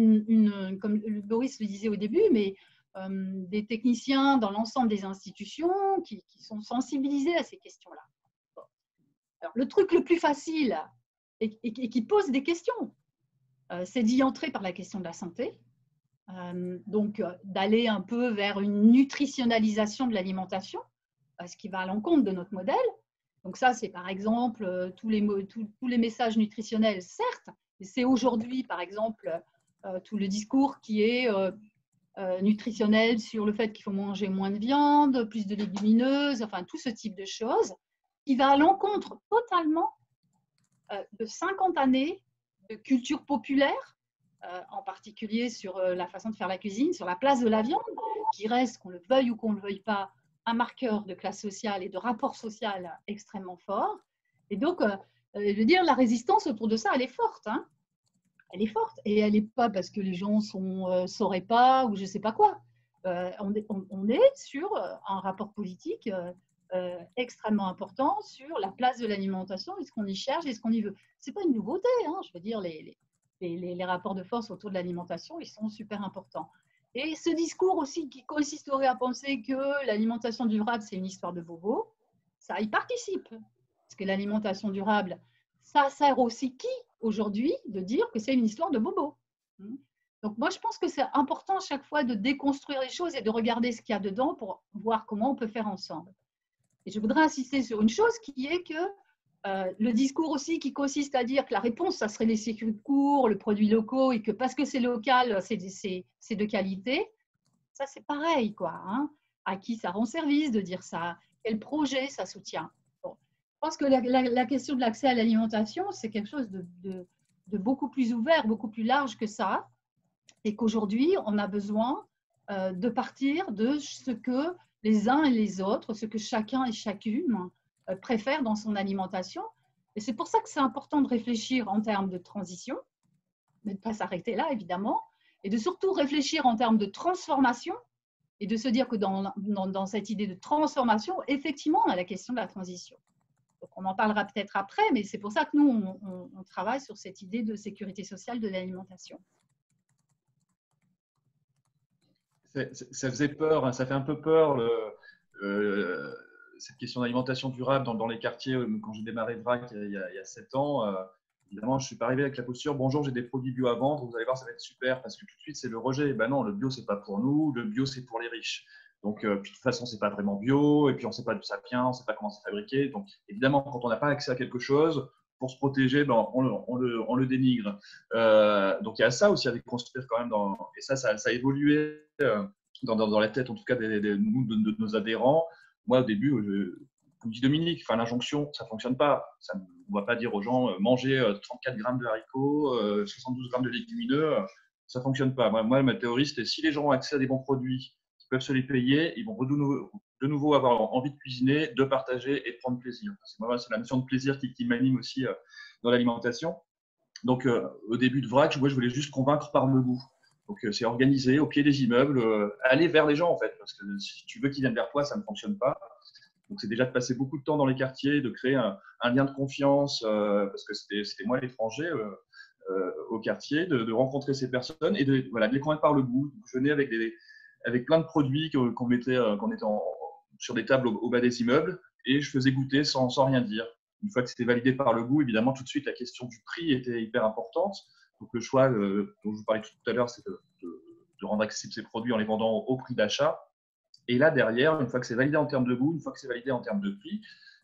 comme Boris le disait au début, mais des techniciens dans l'ensemble des institutions qui sont sensibilisés à ces questions-là. Alors, le truc le plus facile et qui pose des questions, c'est d'y entrer par la question de la santé. Donc, d'aller un peu vers une nutritionnalisation de l'alimentation, ce qui va à l'encontre de notre modèle. Donc ça, c'est par exemple tous les messages nutritionnels, certes, mais c'est aujourd'hui, par exemple, tout le discours qui est nutritionnel sur le fait qu'il faut manger moins de viande, plus de légumineuses, enfin tout ce type de choses, qui va à l'encontre totalement de 50 années de culture populaire, en particulier sur la façon de faire la cuisine, sur la place de la viande, qui reste, qu'on le veuille ou qu'on ne le veuille pas, un marqueur de classe sociale et de rapport social extrêmement fort. Et donc, je veux dire, la résistance autour de ça, elle est forte. Hein, elle est forte. Et elle n'est pas parce que les gens ne sauraient pas ou je ne sais pas quoi. On est sur un rapport politique extrêmement important sur la place de l'alimentation et ce qu'on y cherche et ce qu'on y veut. Ce n'est pas une nouveauté. Hein, je veux dire, les rapports de force autour de l'alimentation, ils sont super importants. Et ce discours aussi qui consisterait à penser que l'alimentation durable, c'est une histoire de bobo, ça y participe. Parce que l'alimentation durable, ça sert aussi qui, aujourd'hui, de dire que c'est une histoire de bobo. Donc moi, je pense que c'est important à chaque fois de déconstruire les choses et de regarder ce qu'il y a dedans pour voir comment on peut faire ensemble. Et je voudrais insister sur une chose qui est que le discours aussi qui consiste à dire que la réponse, ça serait les circuits courts, le produit locaux, et que parce que c'est local, c'est de qualité, ça c'est pareil, quoi. Hein. À qui ça rend service de dire ça? Quel projet ça soutient? Bon. Je pense que la question de l'accès à l'alimentation, c'est quelque chose de beaucoup plus ouvert, beaucoup plus large que ça, et qu'aujourd'hui, on a besoin de partir de ce que les uns et les autres, ce que chacun et chacune préfère dans son alimentation. Et c'est pour ça que c'est important de réfléchir en termes de transition, mais de ne pas s'arrêter là, évidemment, et de surtout réfléchir en termes de transformation, et de se dire que dans cette idée de transformation, effectivement, on a la question de la transition. Donc, on en parlera peut-être après, mais c'est pour ça que nous, on travaille sur cette idée de sécurité sociale de l'alimentation. Ça faisait peur, hein, ça fait un peu peur cette question d'alimentation durable dans les quartiers. Quand j'ai démarré VRAC il y a 7 ans, évidemment, je ne suis pas arrivé avec la posture « Bonjour, j'ai des produits bio à vendre, vous allez voir, ça va être super », parce que tout de suite, c'est le rejet. Ben non, le bio, ce n'est pas pour nous, le bio, c'est pour les riches. Donc, puis, de toute façon, ce n'est pas vraiment bio, et puis on ne sait pas d'où ça vient, on ne sait pas comment c'est fabriqué. Donc, évidemment, quand on n'a pas accès à quelque chose, pour se protéger, ben, on le dénigre. Donc, il y a ça aussi à déconstruire quand même. Et ça a évolué. Je dans la tête, en tout cas, de nos adhérents. Moi, au début, comme dit Dominique, l'injonction, ça ne fonctionne pas. On ne va pas dire aux gens manger 34 grammes de haricots, 72 grammes de légumineux. Ça ne fonctionne pas. Moi, ma théorie, c'était si les gens ont accès à des bons produits, qui peuvent se les payer, ils vont de nouveau avoir envie de cuisiner, de partager et de prendre plaisir. C'est la notion de plaisir qui m'anime aussi dans l'alimentation. Donc, au début de VRAC, je voulais juste convaincre par le goût. Donc, c'est organisé au pied des immeubles, aller vers les gens, en fait. Parce que si tu veux qu'ils viennent vers toi, ça ne fonctionne pas. Donc, c'est déjà de passer beaucoup de temps dans les quartiers, de créer un lien de confiance, parce que c'était moi l'étranger au quartier, de rencontrer ces personnes et de les convaincre par le goût. Donc, je venais avec plein de produits qu'on mettait sur des tables au bas des immeubles et je faisais goûter sans rien dire. Une fois que c'était validé par le goût, évidemment, tout de suite, la question du prix était hyper importante. Donc, le choix dont je vous parlais tout à l'heure, c'est de rendre accessibles ces produits en les vendant au prix d'achat. Et là, derrière, une fois que c'est validé en termes de goût, une fois que c'est validé en termes de prix,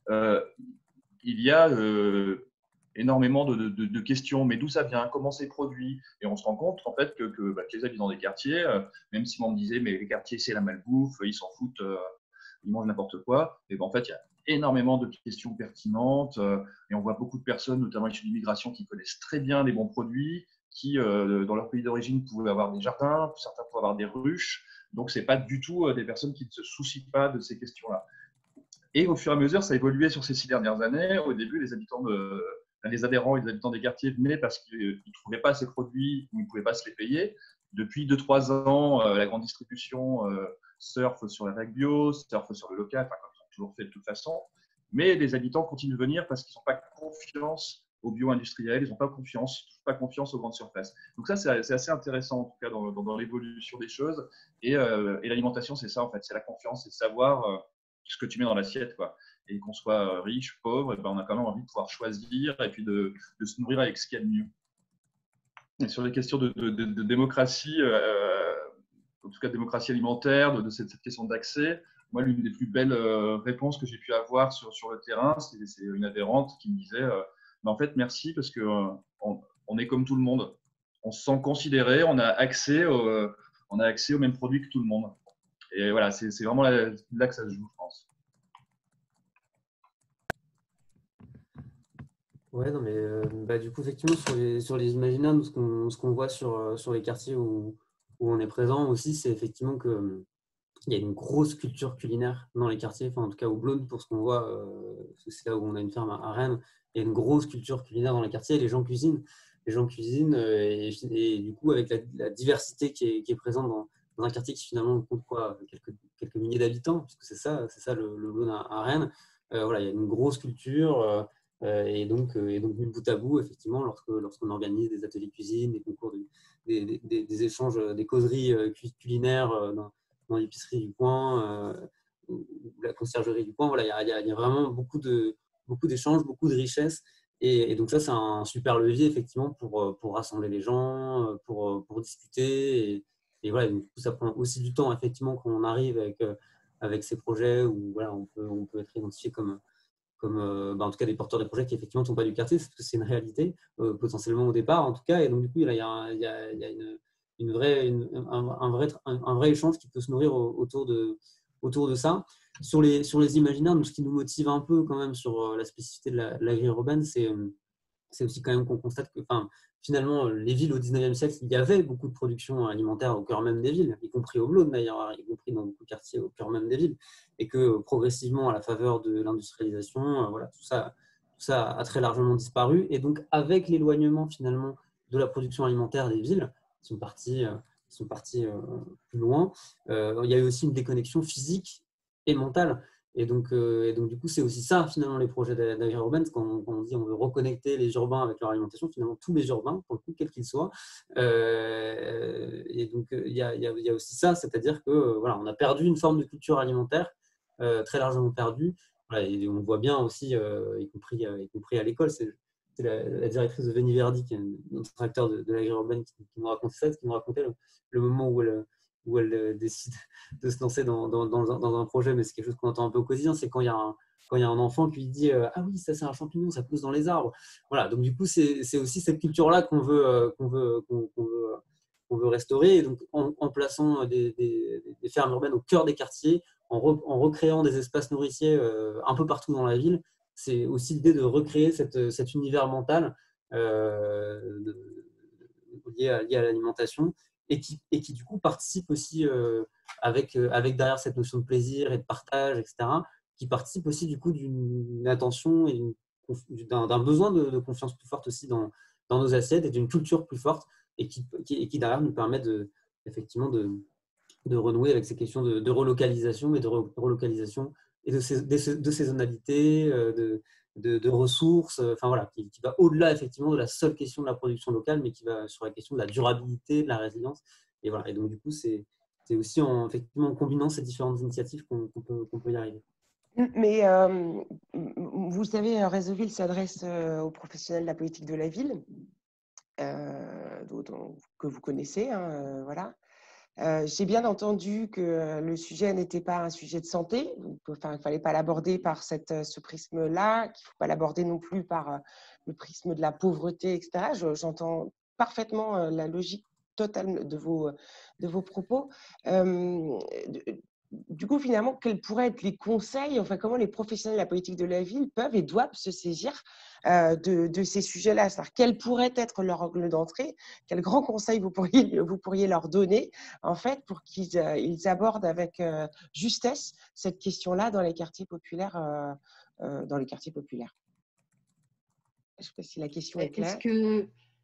il y a énormément de questions. Mais d'où ça vient? Comment c'est produit? Et on se rend compte, en fait, que les habitants des quartiers, même si on me disait, mais les quartiers, c'est la malbouffe, ils s'en foutent, ils mangent n'importe quoi. Et en fait, il y a énormément de questions pertinentes et on voit beaucoup de personnes, notamment issues d'immigration, qui connaissent très bien les bons produits, qui, dans leur pays d'origine, pouvaient avoir des jardins, certains pouvaient avoir des ruches. Donc, ce n'est pas du tout des personnes qui ne se soucient pas de ces questions-là. Et au fur et à mesure, ça a évolué sur ces 6 dernières années. Au début, les adhérents et les habitants des quartiers venaient parce qu'ils ne trouvaient pas ces produits ou ils ne pouvaient pas se les payer. Depuis 2-3 ans, la grande distribution surfe sur les règles bio, surfe sur le local, comme ils ont toujours fait de toute façon. Mais les habitants continuent de venir parce qu'ils n'ont pas confiance aux bio-industriels, ils n'ont pas confiance aux grandes surfaces. Donc ça, c'est assez intéressant en tout cas dans l'évolution des choses. Et l'alimentation, c'est ça en fait, c'est la confiance, c'est de savoir ce que tu mets dans l'assiette, quoi. Et qu'on soit riche, pauvre, on a quand même envie de pouvoir choisir et puis de se nourrir avec ce qu'il y a de mieux. Et sur les questions de démocratie, en tout cas de démocratie alimentaire, de cette question d'accès, moi, l'une des plus belles réponses que j'ai pu avoir sur le terrain, c'est une adhérente qui me disait mais en fait, merci parce qu'on est comme tout le monde. On se sent considéré, on a accès aux mêmes produits que tout le monde. Et voilà, c'est vraiment là que ça se joue, je pense. Ouais, non, mais du coup, effectivement, sur les imaginaires, nous, ce qu'on voit sur les quartiers où on est présent aussi, c'est effectivement qu'il y a une grosse culture culinaire dans les quartiers, enfin, en tout cas au Blône, pour ce qu'on voit, c'est là où on a une ferme à Rennes, il y a une grosse culture culinaire dans les quartiers, les gens cuisinent. Et du coup, avec la diversité qui est présente dans un quartier qui finalement compte quelques milliers d'habitants, puisque c'est ça le Blône à Rennes, voilà, il y a une grosse culture. Et donc, mis bout à bout, effectivement, lorsqu'on organise des ateliers cuisine, des concours, des échanges, des causeries culinaires dans l'épicerie du coin ou la conciergerie du coin, voilà, il y a vraiment beaucoup d'échanges, beaucoup de richesses. Et donc ça, c'est un super levier, effectivement, pour rassembler les gens, pour discuter. Et voilà, donc, ça prend aussi du temps, effectivement, quand on arrive avec ces projets où voilà, on peut être identifié comme en tout cas des porteurs de projets qui effectivement ne sont pas du quartier, parce que c'est une réalité, potentiellement au départ en tout cas. Et donc du coup, là, il y a un vrai échange qui peut se nourrir autour de ça. Sur les imaginaires, donc, ce qui nous motive un peu quand même sur la spécificité de l'agri-urbaine, c'est aussi quand même qu'on constate que finalement, les villes au 19e siècle, il y avait beaucoup de production alimentaire au cœur même des villes, y compris au Blône d'ailleurs, y compris dans beaucoup de quartiers au cœur même des villes, et que progressivement, à la faveur de l'industrialisation, voilà, tout ça a très largement disparu. Et donc, avec l'éloignement finalement de la production alimentaire des villes, qui sont partis plus loin, il y a eu aussi une déconnexion physique et mentale. Et donc, du coup, c'est aussi ça, finalement, les projets d'agri-urbaine. Quand on dit on veut reconnecter les urbains avec leur alimentation, finalement, tous les urbains, pour le coup, quels qu'ils soient. Et donc, il y a aussi ça, c'est-à-dire que voilà, on a perdu une forme de culture alimentaire, très largement perdue. Voilà, et on voit bien aussi, y compris à l'école, c'est la directrice de Veni Verdi, qui est notre acteur de l'agri-urbaine, qui nous racontait ça, qui nous racontait le moment où elle décide de se lancer dans un projet, mais c'est quelque chose qu'on entend un peu au quotidien, c'est quand il y a un enfant qui lui dit ah oui, ça c'est un champignon, ça pousse dans les arbres. Voilà, donc du coup c'est aussi cette culture-là qu'on veut qu'on veut restaurer. Et donc, en plaçant des fermes urbaines au cœur des quartiers, en recréant des espaces nourriciers un peu partout dans la ville, c'est aussi l'idée de recréer cet univers mental lié à l'alimentation et qui du coup participe aussi avec derrière cette notion de plaisir et de partage, etc., qui participe aussi du coup d'une attention et d'un besoin de confiance plus forte aussi dans nos assiettes et d'une culture plus forte et qui derrière nous permet effectivement de renouer avec ces questions de relocalisation et de relocalisation et de saisonnalité, de ressources, enfin voilà, qui va au-delà effectivement de la seule question de la production locale, mais qui va sur la question de la durabilité, de la résilience. Et voilà. Et donc du coup, c'est aussi effectivement en combinant ces différentes initiatives qu'on peut y arriver. Mais vous savez, Réseauville s'adresse aux professionnels de la politique de la ville, que vous connaissez, hein, voilà. J'ai bien entendu que le sujet n'était pas un sujet de santé, enfin, il ne fallait pas l'aborder par ce prisme-là, qu'il ne faut pas l'aborder non plus par le prisme de la pauvreté, etc. J'entends parfaitement la logique totale de vos propos. Du coup, finalement, quels pourraient être les conseils, enfin, comment les professionnels de la politique de la ville peuvent et doivent se saisir de ces sujets-là? C'est-à-dire, quel pourrait être leur angle d'entrée? Quels grands conseils vous pourriez leur donner, en fait, pour qu'ils abordent avec justesse cette question-là dans les quartiers populaires, Je ne sais pas si la question est claire. Est-ce que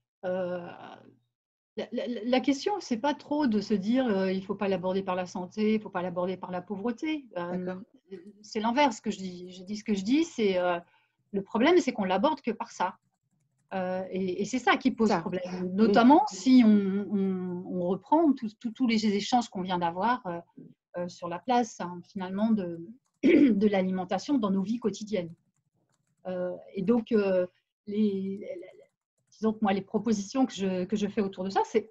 la question, ce n'est pas trop de se dire il ne faut pas l'aborder par la santé, il ne faut pas l'aborder par la pauvreté. C'est l'inverse que je dis. Je dis ce que je dis, c'est le problème, c'est qu'on l'aborde que par ça. Et c'est ça qui pose problème. Notamment si on reprend tous les échanges qu'on vient d'avoir sur la place, hein, finalement, de l'alimentation dans nos vies quotidiennes. Et donc, disons que moi, les propositions que je fais autour de ça, c'est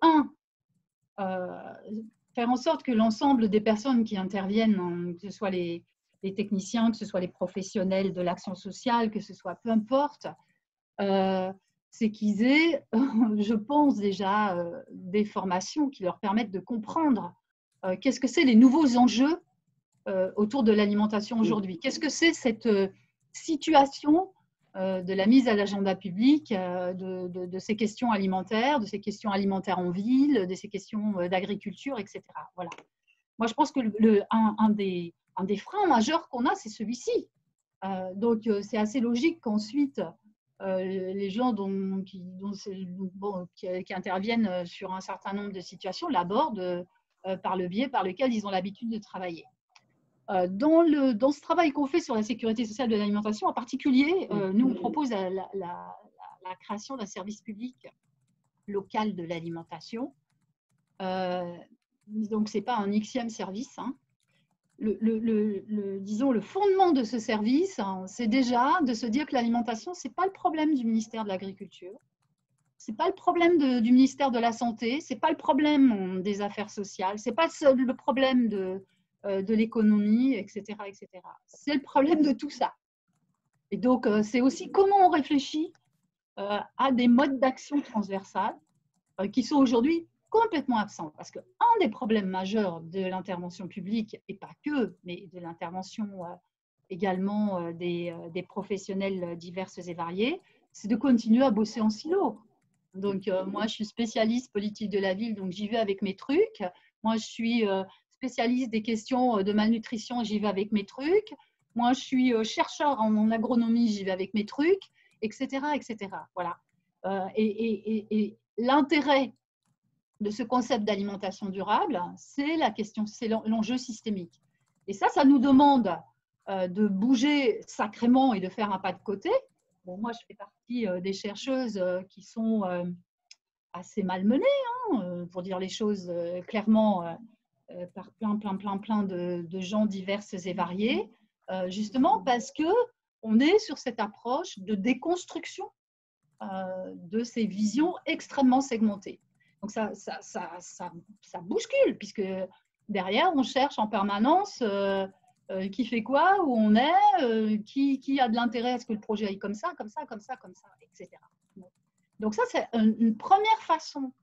faire en sorte que l'ensemble des personnes qui interviennent, hein, que ce soit les techniciens, que ce soit les professionnels de l'action sociale, que ce soit peu importe, c'est qu'ils aient, je pense déjà, des formations qui leur permettent de comprendre qu'est-ce que c'est les nouveaux enjeux autour de l'alimentation aujourd'hui. Qu'est-ce que c'est cette situation de la mise à l'agenda public de ces questions alimentaires, de ces questions alimentaires en ville, de ces questions d'agriculture, etc. Voilà. Moi, je pense que un des freins majeurs qu'on a, c'est celui-ci. Donc, c'est assez logique qu'ensuite, les gens qui interviennent sur un certain nombre de situations l'abordent par le biais par lequel ils ont l'habitude de travailler. Dans ce travail qu'on fait sur la sécurité sociale de l'alimentation, en particulier, nous, on propose la création d'un service public local de l'alimentation. Donc, ce n'est pas un Xème service. Hein. Disons, le fondement de ce service, hein, c'est déjà de se dire que l'alimentation, ce n'est pas le problème du ministère de l'Agriculture, ce n'est pas le problème du ministère de la Santé, ce n'est pas le problème des Affaires sociales, ce n'est pas le problème de l'économie, etc., etc. C'est le problème de tout ça. Et donc, c'est aussi comment on réfléchit à des modes d'action transversales qui sont aujourd'hui complètement absents. Parce qu'un des problèmes majeurs de l'intervention publique, et pas que, mais de l'intervention également des professionnels divers et variés, c'est de continuer à bosser en silo. Donc, moi, je suis spécialiste politique de la ville, donc j'y vais avec mes trucs. Moi, je suis spécialiste des questions de malnutrition, j'y vais avec mes trucs. Moi, je suis chercheur en agronomie, j'y vais avec mes trucs, etc., etc. Voilà. Et l'intérêt de ce concept d'alimentation durable, c'est la question, c'est l'enjeu systémique. Et ça nous demande de bouger sacrément et de faire un pas de côté. Bon, moi, je fais partie des chercheuses qui sont assez malmenées, hein, pour dire les choses clairement, par plein de gens divers et variés, justement parce qu'on est sur cette approche de déconstruction de ces visions extrêmement segmentées. Donc, ça bouscule, puisque derrière, on cherche en permanence qui fait quoi, où on est, qui a de l'intérêt à ce que le projet aille comme ça, etc. Donc, ça, c'est une première façon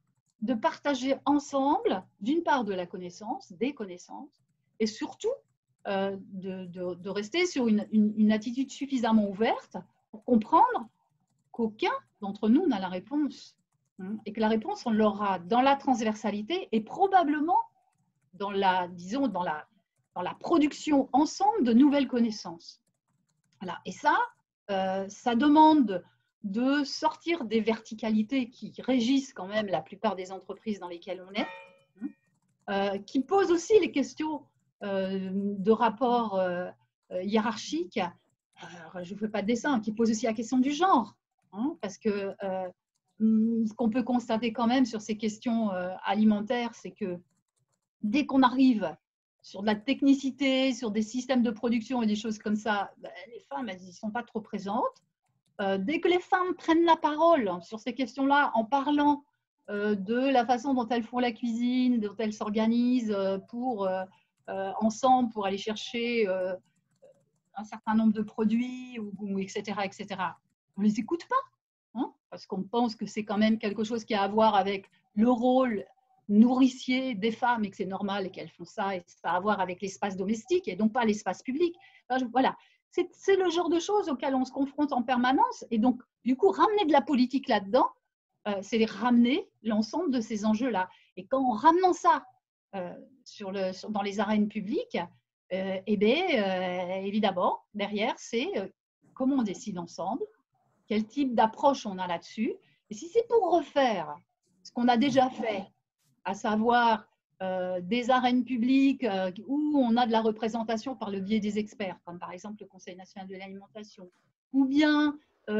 de partager ensemble, d'une part, de la connaissance, des connaissances, et surtout de rester sur une attitude suffisamment ouverte pour comprendre qu'aucun d'entre nous n'a la réponse, et que la réponse, on l'aura dans la transversalité et probablement dans la, disons, dans la production ensemble de nouvelles connaissances. Voilà. Et ça demande de sortir des verticalités qui régissent quand même la plupart des entreprises dans lesquelles on est, qui posent aussi les questions de rapports hiérarchiques. Je ne fais pas de dessin, qui posent aussi la question du genre, parce que ce qu'on peut constater quand même sur ces questions alimentaires, c'est que dès qu'on arrive sur de la technicité, sur des systèmes de production et des choses comme ça, les femmes, elles n'y sont pas trop présentes. Dès que les femmes prennent la parole sur ces questions-là, en parlant de la façon dont elles font la cuisine, dont elles s'organisent ensemble pour aller chercher un certain nombre de produits, etc., etc., on ne les écoute pas, parce qu'on pense que c'est quand même quelque chose qui a à voir avec le rôle nourricier des femmes et que c'est normal et qu'elles font ça, et ça a à voir avec l'espace domestique et donc pas l'espace public. Enfin, voilà, c'est le genre de choses auxquelles on se confronte en permanence, et donc du coup ramener de la politique là-dedans, c'est ramener l'ensemble de ces enjeux-là. Et quand en ramenant ça dans les arènes publiques, évidemment, derrière, c'est comment on décide ensemble, quel type d'approche on a là-dessus. Et si c'est pour refaire ce qu'on a déjà fait, à savoir des arènes publiques où on a de la représentation par le biais des experts, comme par exemple le Conseil national de l'alimentation, ou bien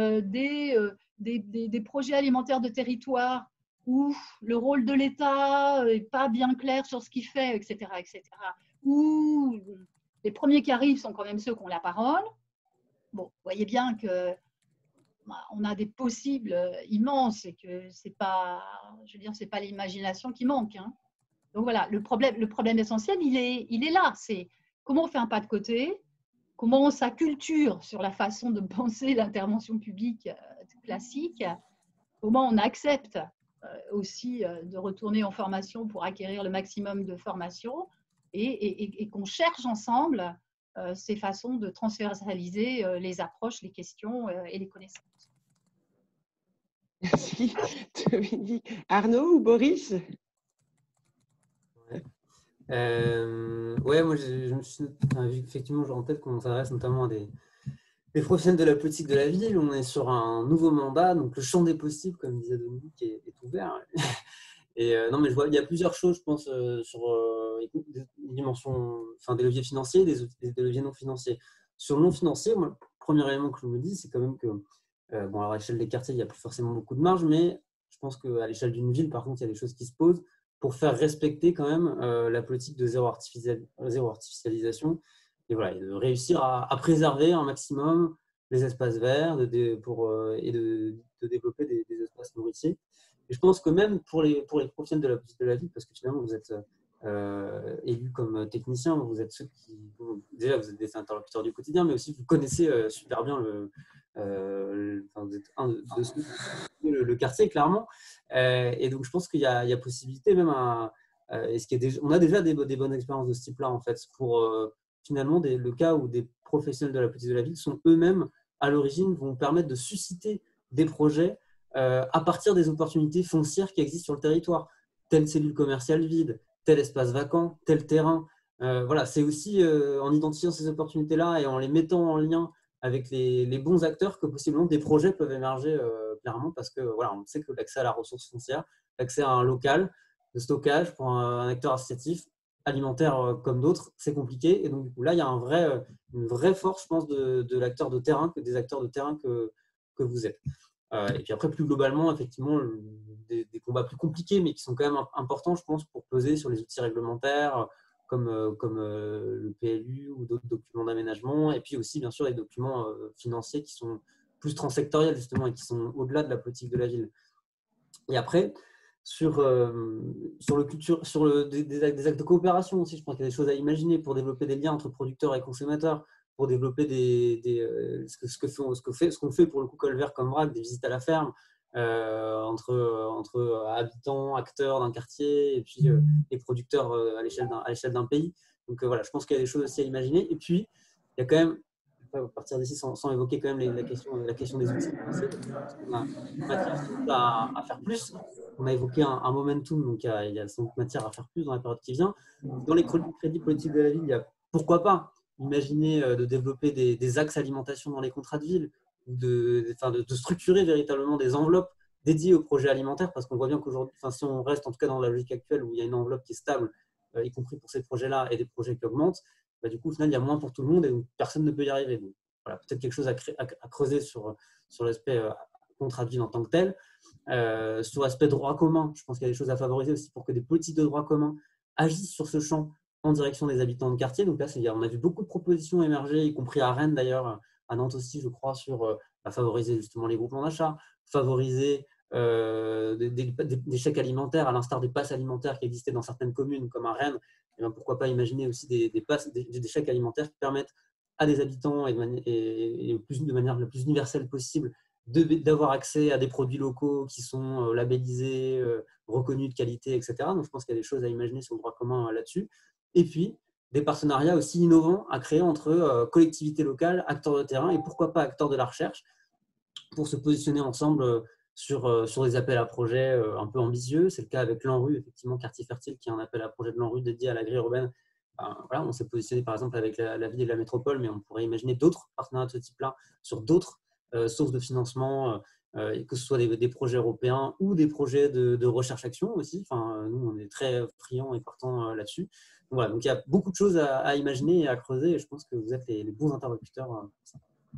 des projets alimentaires de territoire où le rôle de l'État n'est pas bien clair sur ce qu'il fait, etc., etc., où les premiers qui arrivent sont quand même ceux qui ont la parole. Bon, vous voyez bien que on a des possibles immenses et que c'est pas, je veux dire, c'est pas l'imagination qui manque. Donc voilà, le problème essentiel, il est là. C'est comment on fait un pas de côté, comment on s'acculture sur la façon de penser l'intervention publique classique, comment on accepte aussi de retourner en formation pour acquérir le maximum de formation et qu'on cherche ensemble ces façons de transversaliser les approches, les questions et les connaissances. Merci, Dominique. Arnaud ou Boris? Ouais, moi je me suis vu effectivement en tête qu'on s'adresse notamment à des professionnels de la politique de la ville. On est sur un nouveau mandat, donc le champ des possibles, comme disait Dominique, est ouvert. Et non, mais je vois, il y a plusieurs choses, je pense, sur des dimensions, enfin des leviers financiers, des leviers non financiers. Sur le non financier, moi, le premier élément que je me dis, c'est quand même que, bon, alors à l'échelle des quartiers, il n'y a plus forcément beaucoup de marge, mais je pense qu'à l'échelle d'une ville, par contre, il y a des choses qui se posent pour faire respecter quand même la politique de zéro artificialisation, et voilà, et de réussir à préserver un maximum les espaces verts et de développer des espaces nourriciers. Et je pense que même pour les professionnels de la politique de la ville, parce que finalement vous êtes élus comme techniciens, vous êtes ceux qui, déjà vous êtes des interlocuteurs du quotidien, mais aussi vous connaissez super bien vous êtes un de ceux qui le quartier clairement, et donc je pense qu'il y a possibilité même on a déjà des bonnes expériences de ce type-là en fait pour finalement le cas où des professionnels de la politique de la ville sont eux-mêmes à l'origine vont permettre de susciter des projets à partir des opportunités foncières qui existent sur le territoire, telle cellule commerciale vide, tel espace vacant, tel terrain. Voilà, c'est aussi en identifiant ces opportunités-là et en les mettant en lien avec les bons acteurs que possiblement des projets peuvent émerger clairement, parce que voilà, on sait que l'accès à la ressource foncière, l'accès à un local de stockage pour un acteur associatif, alimentaire comme d'autres, c'est compliqué. Et donc, du coup, là, il y a une vraie force, je pense, de l'acteur de terrain, des acteurs de terrain que vous êtes. Et puis après, plus globalement, effectivement, des combats plus compliqués, mais qui sont quand même importants, je pense, pour peser sur les outils réglementaires, comme le PLU ou d'autres documents d'aménagement, et puis aussi, bien sûr, les documents financiers qui sont plus transsectoriels, justement, et qui sont au-delà de la politique de la ville. Et après, sur des actes de coopération aussi, je pense qu'il y a des choses à imaginer pour développer des liens entre producteurs et consommateurs, pour développer ce qu'on fait pour le coup Colvert comme VRAC, des visites à la ferme, entre habitants, acteurs d'un quartier et puis les producteurs à l'échelle d'un pays. Donc voilà, je pense qu'il y a des choses aussi à imaginer. Et puis, il y a quand même, je vais partir d'ici sans évoquer quand même la question des outils. On a matière à faire plus. On a évoqué un momentum, donc il y a sans doute matière à faire plus dans la période qui vient. Dans les crédits politiques de la ville, il y a pourquoi pas imaginer de développer des axes alimentation dans les contrats de ville, ou de structurer véritablement des enveloppes dédiées aux projets alimentaires, parce qu'on voit bien qu'aujourd'hui, si on reste en tout cas dans la logique actuelle où il y a une enveloppe qui est stable, y compris pour ces projets-là, et des projets qui augmentent, bah, du coup, au final, il y a moins pour tout le monde et donc personne ne peut y arriver. Donc, voilà, peut-être quelque chose à creuser sur l'aspect contrat de ville en tant que tel. Sur l'aspect droit commun, je pense qu'il y a des choses à favoriser aussi pour que des politiques de droit commun agissent sur ce champ en direction des habitants de quartier. Donc là, on a vu beaucoup de propositions émerger, y compris à Rennes d'ailleurs, à Nantes aussi, je crois, sur favoriser justement les groupements d'achat, favoriser des chèques alimentaires, à l'instar des passes alimentaires qui existaient dans certaines communes, comme à Rennes. Et bien, pourquoi pas imaginer aussi des chèques alimentaires qui permettent à des habitants et de manière la plus universelle possible d'avoir accès à des produits locaux qui sont labellisés, reconnus de qualité, etc. Donc, je pense qu'il y a des choses à imaginer sur le droit commun là-dessus. Et puis, des partenariats aussi innovants à créer entre collectivités locales, acteurs de terrain et pourquoi pas acteurs de la recherche pour se positionner ensemble sur des appels à projets un peu ambitieux. C'est le cas avec l'ANRU, effectivement, Quartier Fertile, qui est un appel à projet de l'ANRU dédié à l'agri urbaine. Voilà, on s'est positionné par exemple avec la ville et la métropole, mais on pourrait imaginer d'autres partenariats de ce type-là sur d'autres sources de financement, que ce soit des projets européens ou des projets de recherche-action aussi. Enfin, nous, on est très friands et partants là-dessus. Donc, voilà, donc il y a beaucoup de choses à imaginer et à creuser, et je pense que vous êtes les bons interlocuteurs pour ça.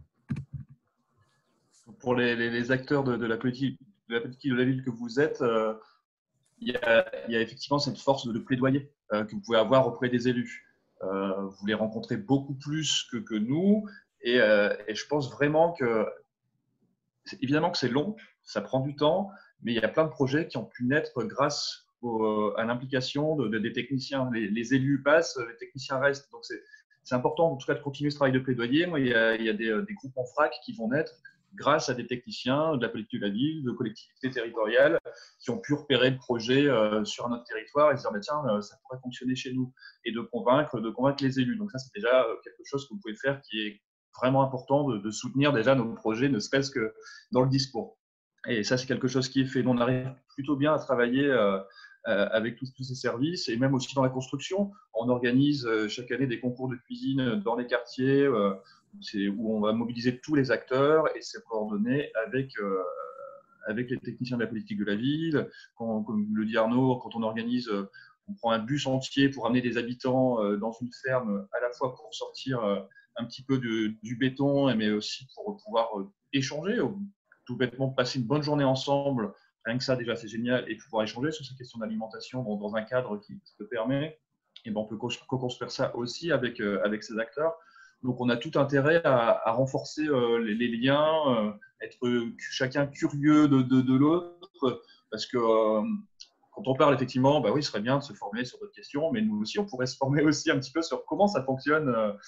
Pour les acteurs de la politique de la ville que vous êtes, il y a effectivement cette force de plaidoyer que vous pouvez avoir auprès des élus. Vous les rencontrez beaucoup plus que nous, et je pense vraiment que, évidemment que c'est long, ça prend du temps, mais il y a plein de projets qui ont pu naître grâce à l'implication des techniciens. Les élus passent, les techniciens restent. Donc c'est important en tout cas de continuer ce travail de plaidoyer. Moi, il y a des groupes en FRAC qui vont naître grâce à des techniciens de la politique de la ville, de collectivités territoriales, qui ont pu repérer le projet sur un autre territoire et se dire bah, tiens, ça pourrait fonctionner chez nous, et de convaincre les élus. Donc ça, c'est déjà quelque chose que vous pouvez faire qui est vraiment important de soutenir déjà nos projets, ne serait-ce que dans le discours. Et ça, c'est quelque chose qui est fait. On arrive plutôt bien à travailler avec tous ces services, et même aussi dans la construction. On organise chaque année des concours de cuisine dans les quartiers où on va mobiliser tous les acteurs, et c'est coordonné avec les techniciens de la politique de la ville. Comme le dit Arnaud, quand on organise, on prend un bus entier pour amener des habitants dans une ferme, à la fois pour sortir un petit peu du béton, mais aussi pour pouvoir échanger, tout bêtement passer une bonne journée ensemble. Rien que ça, déjà, c'est génial. Et pouvoir échanger sur ces questions d'alimentation dans un cadre qui le permet. Et ben, on peut co-construire ça aussi avec ces acteurs. Donc, on a tout intérêt à renforcer les liens, être chacun curieux de l'autre, parce que quand on parle, effectivement, bah oui, ce serait bien de se former sur d'autres questions, mais nous aussi, on pourrait se former aussi un petit peu sur comment ça fonctionne,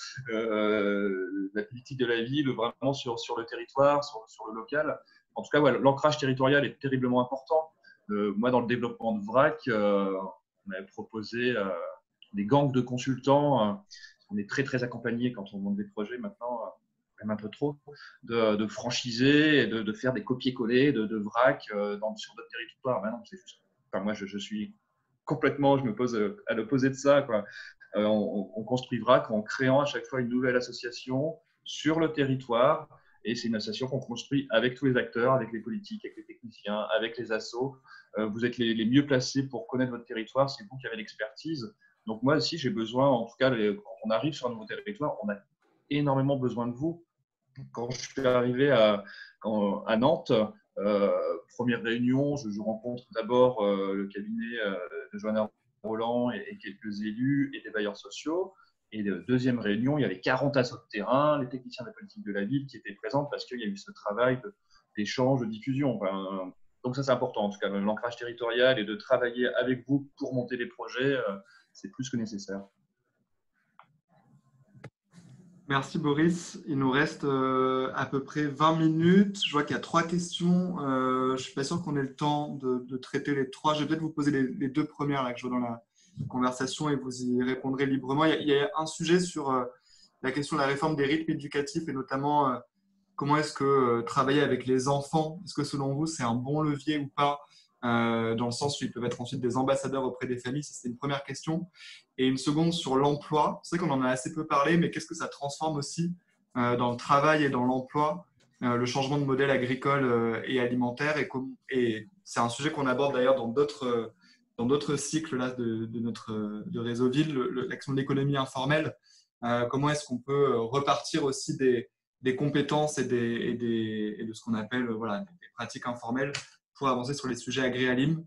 la politique de la ville, vraiment sur le territoire, sur le local. En tout cas, ouais, l'ancrage territorial est terriblement important. Moi, dans le développement de VRAC, on avait proposé des gangs de consultants. On est très, très accompagnés quand on monte des projets maintenant, même un peu trop, de franchiser et de faire des copier-coller de VRAC sur d'autres territoires. Ben non, c'est juste. Enfin, moi, je suis complètement, je me pose à l'opposé de ça, quoi. On construit VRAC en créant à chaque fois une nouvelle association sur le territoire. Et c'est une association qu'on construit avec tous les acteurs, avec les politiques, avec les techniciens, avec les assos. Vous êtes les mieux placés pour connaître votre territoire, c'est vous qui avez l'expertise. Donc moi aussi, j'ai besoin, en tout cas, quand on arrive sur un nouveau territoire, on a énormément besoin de vous. Quand je suis arrivé à Nantes, première réunion, je rencontre d'abord le cabinet de Johanna Roland et quelques élus et des bailleurs sociaux. Et deuxième réunion, il y avait 40 assos de terrain, les techniciens de la politique de la ville qui étaient présents parce qu'il y a eu ce travail d'échange, de diffusion. Enfin, donc ça, c'est important, en tout cas, l'ancrage territorial et de travailler avec vous pour monter les projets, c'est plus que nécessaire. Merci Boris. Il nous reste à peu près 20 minutes. Je vois qu'il y a 3 questions. Je ne suis pas sûr qu'on ait le temps de traiter les 3. Je vais peut-être vous poser les 2 premières là, que je vois dans la conversation et vous y répondrez librement. Il y a un sujet sur la question de la réforme des rythmes éducatifs et notamment comment est-ce que travailler avec les enfants, est-ce que selon vous c'est un bon levier ou pas, dans le sens où ils peuvent être ensuite des ambassadeurs auprès des familles? C'est une première question. Et une seconde sur l'emploi. C'est vrai qu'on en a assez peu parlé, mais qu'est-ce que ça transforme aussi dans le travail et dans l'emploi, le changement de modèle agricole et alimentaire. Et c'est un sujet qu'on aborde d'ailleurs dans d'autres cycles là, de Réseau Ville, l'action de l'économie informelle. Comment est-ce qu'on peut repartir aussi des compétences et de ce qu'on appelle voilà, des pratiques informelles pour avancer sur les sujets agri-alim.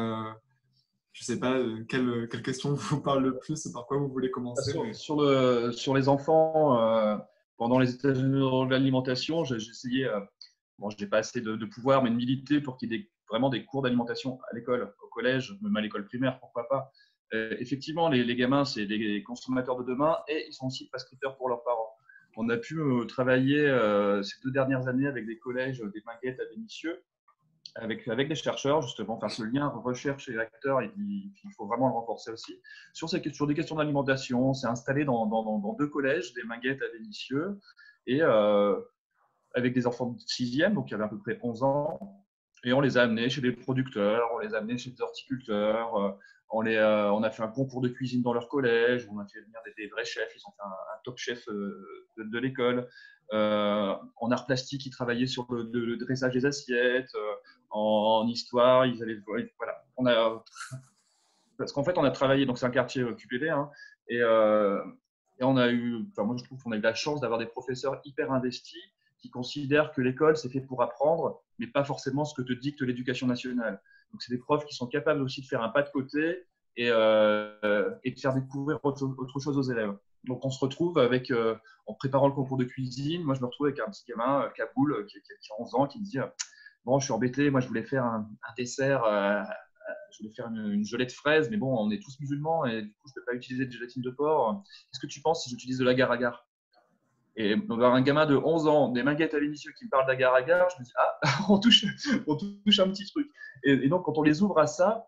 Je ne sais pas quelle question vous parle le plus et par quoi vous voulez commencer. Sur les enfants, pendant les états généraux de l'alimentation, j'ai essayé, bon, je n'ai pas assez de pouvoir, mais de militer pour qu'il y ait vraiment des cours d'alimentation à l'école, au collège, même à l'école primaire, pourquoi pas. Effectivement, les gamins, c'est des consommateurs de demain et ils sont aussi prescripteurs pour leurs parents. On a pu travailler ces 2 dernières années avec des collèges, des Minguettes à Vénissieux, avec des chercheurs, justement, faire ce lien recherche et acteurs, et puis il faut vraiment le renforcer aussi. Sur des questions d'alimentation, on s'est installé dans 2 collèges, des Minguettes à Vénissieux, et avec des enfants de 6e, donc qui avaient à peu près 11 ans, et on les a amenés chez des producteurs, on les a amenés chez des horticulteurs, on a fait un concours de cuisine dans leur collège, on a fait venir des vrais chefs, ils ont fait un top chef de l'école. En art plastique, ils travaillaient sur le dressage des assiettes, en histoire, ils allaient, voilà. Parce qu'en fait, on a travaillé, donc c'est un quartier QPV, hein, et on a eu, enfin, moi je trouve qu'on a eu la chance d'avoir des professeurs hyper investis qui considèrent que l'école c'est fait pour apprendre, mais pas forcément ce que te dicte l'éducation nationale. Donc c'est des profs qui sont capables aussi de faire un pas de côté et de faire découvrir autre chose aux élèves. Donc on se retrouve avec, en préparant le concours de cuisine, moi je me retrouve avec un petit gamin, Kaboul, qui a 11 ans, qui me dit bon, je suis embêté, moi je voulais faire un dessert, je voulais faire une gelée de fraises, mais bon, on est tous musulmans et du coup, je ne peux pas utiliser de gélatine de porc. Qu'est-ce que tu penses si j'utilise de l'agar-agar? Et un gamin de 11 ans, des Minguettes à Vénissieux qui me parle d'agar-agar, je me dis, ah, on touche un petit truc. Et donc, quand on les ouvre à ça,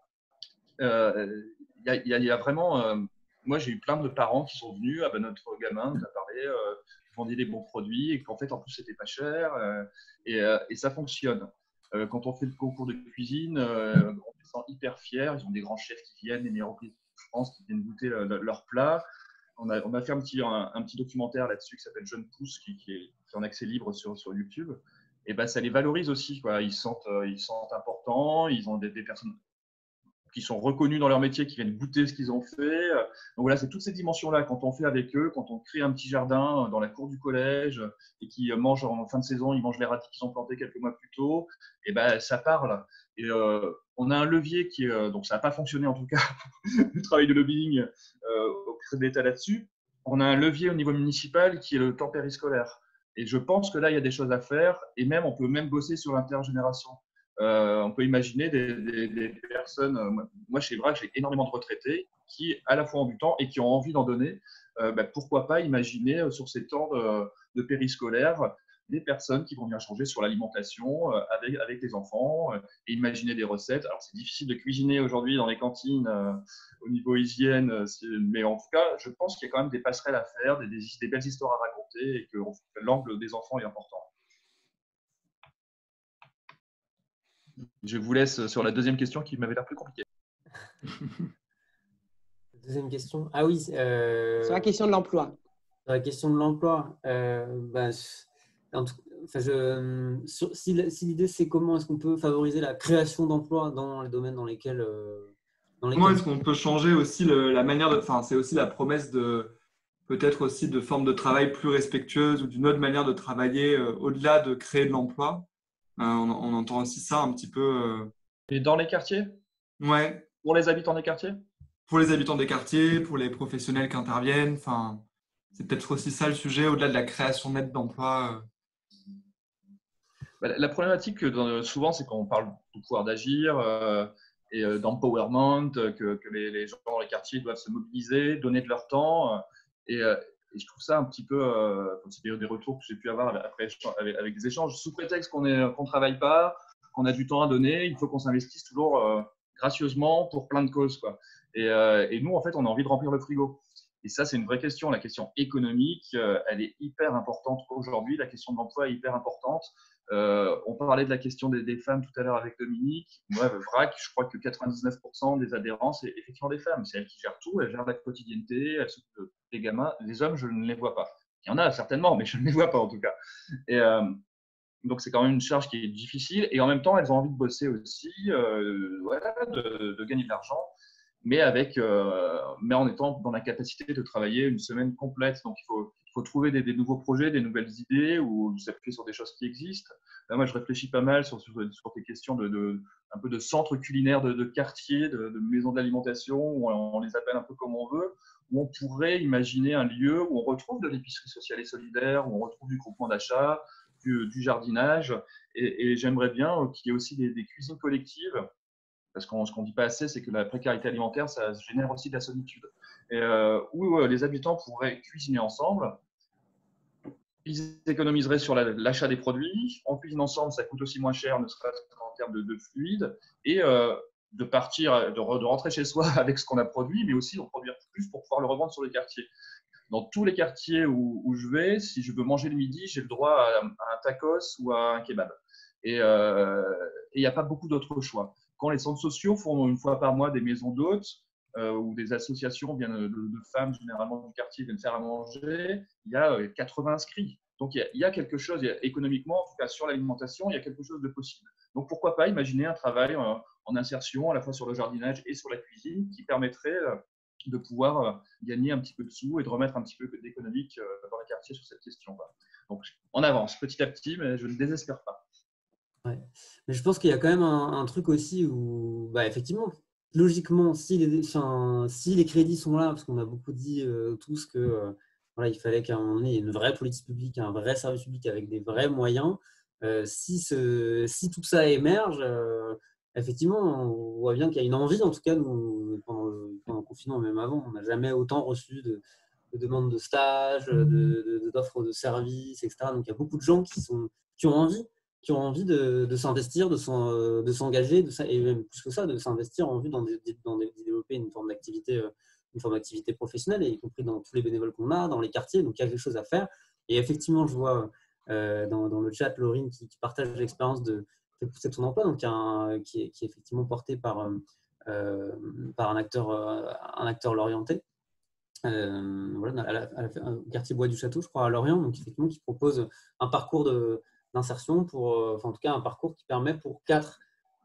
il y a vraiment. Moi, j'ai eu plein de parents qui sont venus, ah ben, notre gamin nous a parlé, vendait des bons produits et qu'en fait, en plus, c'était pas cher et ça fonctionne. Quand on fait le concours de cuisine, on se sent hyper fiers. Ils ont des grands chefs qui viennent, les meilleurs prix de France qui viennent goûter leurs plats. On a fait un petit documentaire là-dessus qui s'appelle Jeune Pousse, qui est en accès libre sur YouTube. Et ben, ça les valorise aussi, quoi. Ils se sentent importants. Ils ont des personnes qui sont reconnus dans leur métier, qui viennent goûter ce qu'ils ont fait. Donc voilà, c'est toutes ces dimensions-là. Quand on fait avec eux, quand on crée un petit jardin dans la cour du collège et qu'ils mangent en fin de saison, ils mangent les radis qu'ils ont plantés quelques mois plus tôt, et ben ça parle. Et on a un levier qui est, donc ça n'a pas fonctionné en tout cas, le travail de lobbying auprès de l'État là-dessus. On a un levier au niveau municipal qui est le temps périscolaire. Et je pense que là, il y a des choses à faire et même on peut même bosser sur l'intergénération. On peut imaginer des personnes, moi chez VRAC, j'ai énormément de retraités qui à la fois ont du temps et qui ont envie d'en donner. Pourquoi pas imaginer sur ces temps de périscolaire des personnes qui vont venir changer sur l'alimentation avec les enfants et imaginer des recettes. Alors c'est difficile de cuisiner aujourd'hui dans les cantines au niveau hygiène, mais en tout cas, je pense qu'il y a quand même des passerelles à faire, des belles histoires à raconter et que l'angle des enfants est important. Je vous laisse sur la deuxième question qui m'avait l'air plus compliquée. Deuxième question. Ah oui. Sur la question de l'emploi. Sur la question de l'emploi. Si l'idée, c'est comment est-ce qu'on peut favoriser la création d'emplois dans les domaines dans lesquels… Comment est-ce qu'on peut changer aussi la manière de… Enfin, c'est aussi la promesse de… peut-être aussi de formes de travail plus respectueuses ou d'une autre manière de travailler au-delà de créer de l'emploi. On entend aussi ça un petit peu. Et dans les quartiers? Ouais. Pour les habitants des quartiers? Pour les habitants des quartiers, pour les professionnels qui interviennent. Enfin, c'est peut-être aussi ça le sujet, au-delà de la création nette d'emplois. La problématique, souvent, c'est qu'on parle du pouvoir d'agir et d'empowerment, que les gens dans les quartiers doivent se mobiliser, donner de leur temps. Et Et je trouve ça un petit peu, c'est des retours que j'ai pu avoir après, avec des échanges, sous prétexte qu'on ne travaille pas, qu'on a du temps à donner, il faut qu'on s'investisse toujours gracieusement pour plein de causes, quoi. Et nous, en fait, on a envie de remplir le frigo. Et ça, c'est une vraie question. La question économique, elle est hyper importante aujourd'hui. La question de l'emploi est hyper importante. On parlait de la question des femmes tout à l'heure avec Dominique. Moi, VRAC, je crois que 99% des adhérents, c'est effectivement des femmes. C'est elles qui gèrent tout. Elles gèrent la quotidienneté. Elles s'occupent des gamins. Les hommes, je ne les vois pas. Il y en a certainement, mais je ne les vois pas en tout cas. Et donc, c'est quand même une charge qui est difficile. Et en même temps, elles ont envie de bosser aussi, voilà, de gagner de l'argent, mais en étant dans la capacité de travailler une semaine complète. Donc, il faut trouver des nouveaux projets, des nouvelles idées ou s'appuyer sur des choses qui existent. Là, moi, je réfléchis pas mal sur des questions un peu de centres culinaires de quartier, de maisons d'alimentation, où on les appelle un peu comme on veut, où on pourrait imaginer un lieu où on retrouve de l'épicerie sociale et solidaire, où on retrouve du groupement d'achat, du jardinage. Et j'aimerais bien qu'il y ait aussi des cuisines collectives. Parce ce qu'on ne dit pas assez, c'est que la précarité alimentaire, ça génère aussi de la solitude. Et, où les habitants pourraient cuisiner ensemble, ils économiseraient sur l'achat des produits. En cuisine ensemble, ça coûte aussi moins cher, ne serait-ce qu'en termes de fluide. Et de partir, de rentrer chez soi avec ce qu'on a produit, mais aussi d'en produire plus pour pouvoir le revendre sur les quartiers. Dans tous les quartiers où je vais, si je veux manger le midi, j'ai le droit à un tacos ou à un kebab. Et il n'y a pas beaucoup d'autres choix. Quand les centres sociaux font une fois par mois des maisons d'hôtes ou des associations de femmes, généralement du quartier, viennent faire à manger, il y a 80 inscrits. Donc, il y a quelque chose, économiquement, en tout cas sur l'alimentation, il y a quelque chose de possible. Donc, pourquoi pas imaginer un travail en insertion, à la fois sur le jardinage et sur la cuisine, qui permettrait de pouvoir gagner un petit peu de sous et de remettre un petit peu d'économique dans les quartiers sur cette question. Donc, on avance petit à petit, mais je ne désespère pas. Ouais. Mais je pense qu'il y a quand même un truc aussi où, effectivement, logiquement, si les crédits sont là, parce qu'on a beaucoup dit tous que voilà, il fallait qu'à un moment donné, il y ait une vraie politique publique, un vrai service public avec des vrais moyens. Si tout ça émerge, effectivement, on voit bien qu'il y a une envie, en tout cas, nous, pendant le confinement, même avant, on n'a jamais autant reçu de demandes de stage, d'offres de services, etc. Donc, il y a beaucoup de gens qui ont envie de s'investir, de s'engager, et même plus que ça, de s'investir en vue de développer une forme d'activité professionnelle, et y compris dans tous les bénévoles qu'on a, dans les quartiers. Donc, il y a quelque chose à faire. Et effectivement, je vois dans le chat Laurine qui partage l'expérience de Fais pousser ton emploi, donc qui est effectivement porté par un acteur lorientais. Voilà, au quartier Bois du Château, je crois, à Lorient, donc effectivement, qui propose un parcours d'insertion en tout cas un parcours qui permet pour quatre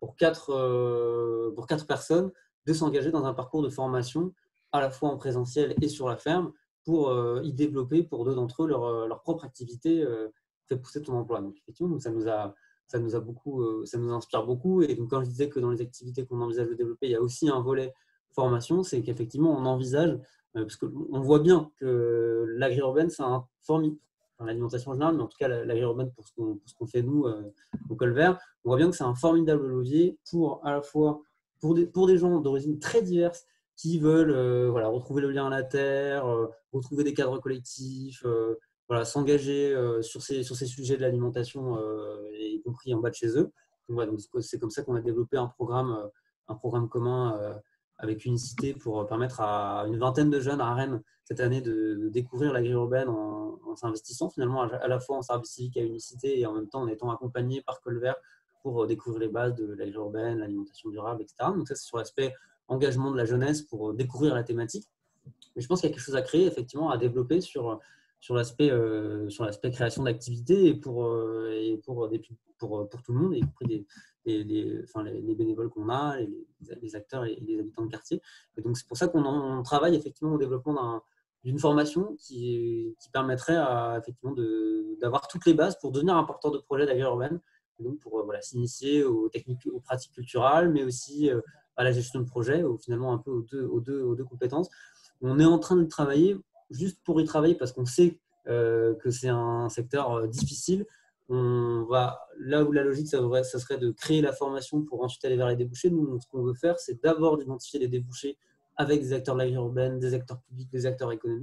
personnes de s'engager dans un parcours de formation à la fois en présentiel et sur la ferme pour y développer pour deux d'entre eux leur propre activité Fais pousser ton emploi. Donc effectivement, ça nous inspire beaucoup. Et donc, quand je disais que dans les activités qu'on envisage de développer, il y a aussi un volet formation, c'est qu'effectivement on envisage, parce qu'on voit bien que l'agri-urbaine, c'est un formidable, l'alimentation en général, mais en tout cas l'agri-urbaine pour ce qu'on fait nous au Col Vert, on voit bien que c'est un formidable levier à la fois pour des gens d'origine très diverses qui veulent retrouver le lien à la terre, retrouver des cadres collectifs, s'engager sur ces sujets de l'alimentation, y compris en bas de chez eux. Donc, c'est comme ça qu'on a développé un programme commun avec Unicité pour permettre à une vingtaine de jeunes à Rennes cette année de découvrir l'agri-urbaine en s'investissant finalement à la fois en service civique à Unicité et en même temps en étant accompagné par Col Vert pour découvrir les bases de l'agri-urbaine, l'alimentation durable, etc. Donc ça, c'est sur l'aspect engagement de la jeunesse pour découvrir la thématique. Mais je pense qu'il y a quelque chose à créer, effectivement, à développer sur l'aspect création d'activités et pour tout le monde, y compris les bénévoles qu'on a, les acteurs et les habitants de quartier. Et donc, c'est pour ça qu'on travaille effectivement au développement d'une formation qui permettrait effectivement d'avoir toutes les bases pour devenir un porteur de projet d'agri-urbaine, donc pour s'initier aux techniques, aux pratiques culturales, mais aussi à la gestion de projet, finalement un peu aux deux compétences. On est en train de travailler juste pour y travailler parce qu'on sait que c'est un secteur difficile. Là où la logique, ça serait de créer la formation pour ensuite aller vers les débouchés. Nous, ce qu'on veut faire, c'est d'abord d'identifier les débouchés avec des acteurs de l'agri-urbaine, des acteurs publics, des acteurs économiques,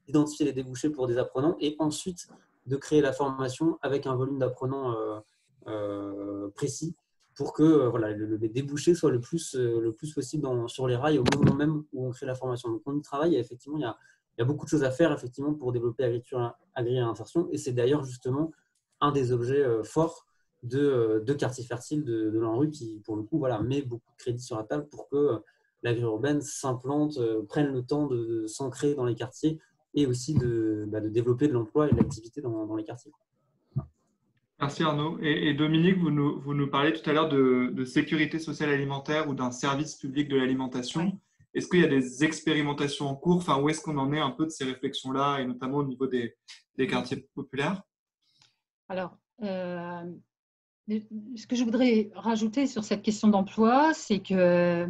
d'identifier les débouchés pour des apprenants et ensuite de créer la formation avec un volume d'apprenants précis pour que voilà, les débouchés soient le plus possible sur les rails au moment même où on crée la formation. Donc on y travaille et effectivement, il y a beaucoup de choses à faire effectivement, pour développer Agri et Insertion. Et c'est d'ailleurs justement un des objets forts de Quartier Fertile de l'ANRU qui, pour le coup, voilà, met beaucoup de crédits sur la table pour que l'agri-urbaine s'implante, prenne le temps de s'ancrer dans les quartiers et aussi de développer de l'emploi et de l'activité dans les quartiers. Merci Arnaud. Et Dominique, vous nous parlez tout à l'heure de sécurité sociale alimentaire ou d'un service public de l'alimentation. Oui. Est-ce qu'il y a des expérimentations en cours? Enfin, où est-ce qu'on en est un peu de ces réflexions-là, et notamment au niveau des quartiers populaires? Alors, ce que je voudrais rajouter sur cette question d'emploi, c'est que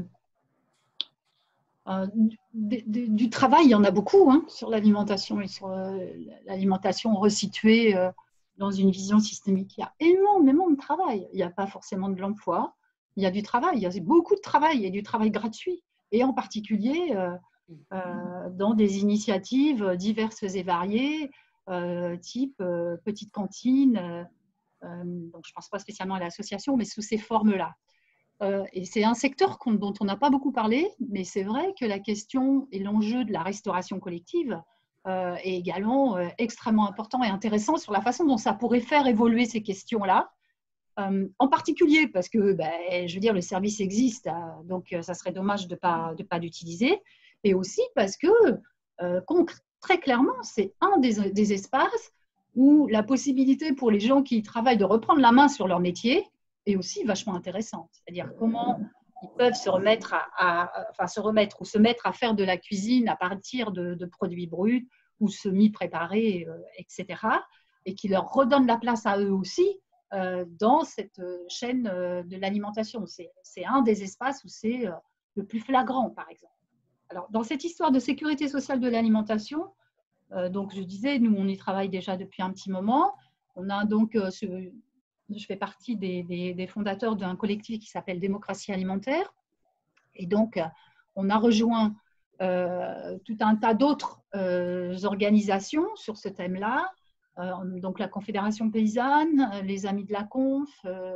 du travail, il y en a beaucoup sur l'alimentation et sur l'alimentation resituée dans une vision systémique. Il y a énormément de travail. Il n'y a pas forcément de l'emploi. Il y a du travail. Il y a beaucoup de travail et du travail gratuit. Et en particulier dans des initiatives diverses et variées, type petite cantine. Donc je ne pense pas spécialement à l'association, mais sous ces formes-là. Et c'est un secteur dont on n'a pas beaucoup parlé, mais c'est vrai que la question et l'enjeu de la restauration collective est également extrêmement important et intéressant sur la façon dont ça pourrait faire évoluer ces questions-là. En particulier parce que, je veux dire, le service existe, donc ça serait dommage de pas l'utiliser, et aussi parce que, très clairement, c'est un des espaces où la possibilité pour les gens qui y travaillent de reprendre la main sur leur métier est aussi vachement intéressante. C'est-à-dire comment ils peuvent se remettre ou se mettre à faire de la cuisine à partir de produits bruts ou semi-préparés, etc., et qui leur redonne la place à eux aussi dans cette chaîne de l'alimentation. C'est un des espaces où c'est le plus flagrant, par exemple. Alors, dans cette histoire de sécurité sociale de l'alimentation, donc je disais, nous, on y travaille déjà depuis un petit moment. On a donc, je fais partie des fondateurs d'un collectif qui s'appelle Démocratie alimentaire. Et donc, on a rejoint tout un tas d'autres organisations sur ce thème-là. Donc la Confédération paysanne, les Amis de la Conf,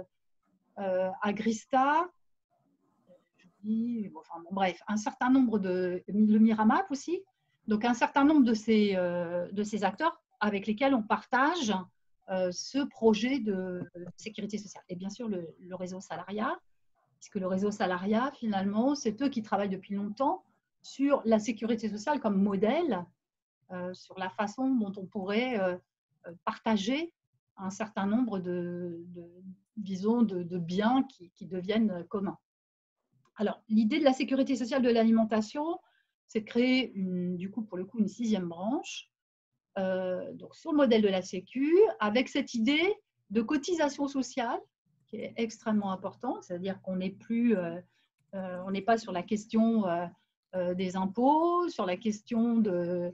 Agrista, bref, un certain nombre le Miramap aussi. Donc un certain nombre de ces acteurs avec lesquels on partage ce projet de sécurité sociale. Et bien sûr le réseau Salariat, puisque le réseau Salariat, finalement, c'est eux qui travaillent depuis longtemps sur la sécurité sociale comme modèle, sur la façon dont on pourrait partager un certain nombre de biens qui deviennent communs. Alors, l'idée de la sécurité sociale de l'alimentation, c'est de créer, du coup, pour le coup, une 6e branche, donc sur le modèle de la Sécu, avec cette idée de cotisation sociale qui est extrêmement importante, c'est-à-dire qu'on n'est plus, on n'est pas sur la question des impôts, sur la question de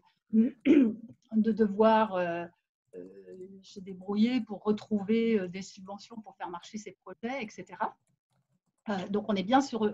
devoir se débrouiller pour retrouver des subventions pour faire marcher ses projets, etc. Donc, on est bien sur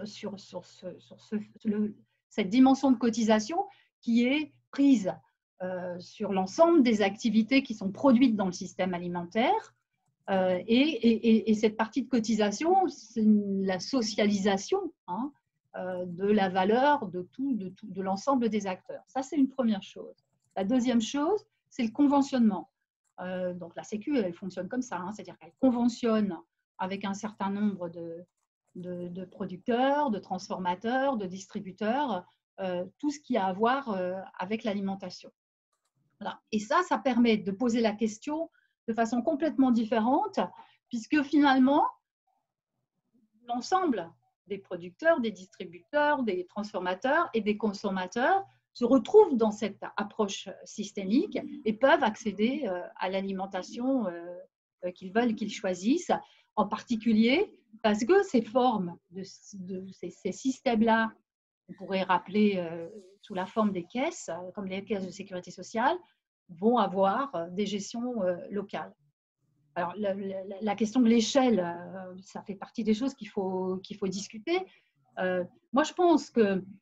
cette dimension de cotisation qui est prise sur l'ensemble des activités qui sont produites dans le système alimentaire. Et cette partie de cotisation, c'est la socialisation de la valeur de l'ensemble des acteurs. Ça, c'est une première chose. La deuxième chose, c'est le conventionnement. Donc, la Sécu, elle fonctionne comme ça, c'est-à-dire qu'elle conventionne avec un certain nombre de producteurs, de transformateurs, de distributeurs, tout ce qui a à voir avec l'alimentation. Voilà. Et ça permet de poser la question de façon complètement différente, puisque finalement, l'ensemble des producteurs, des distributeurs, des transformateurs et des consommateurs se retrouvent dans cette approche systémique et peuvent accéder à l'alimentation qu'ils veulent, qu'ils choisissent, en particulier parce que ces formes, ces systèmes-là, on pourrait rappeler sous la forme des caisses, comme les caisses de sécurité sociale, vont avoir des gestions locales. Alors, la question de l'échelle, ça fait partie des choses qu'il faut discuter. Moi, je pense que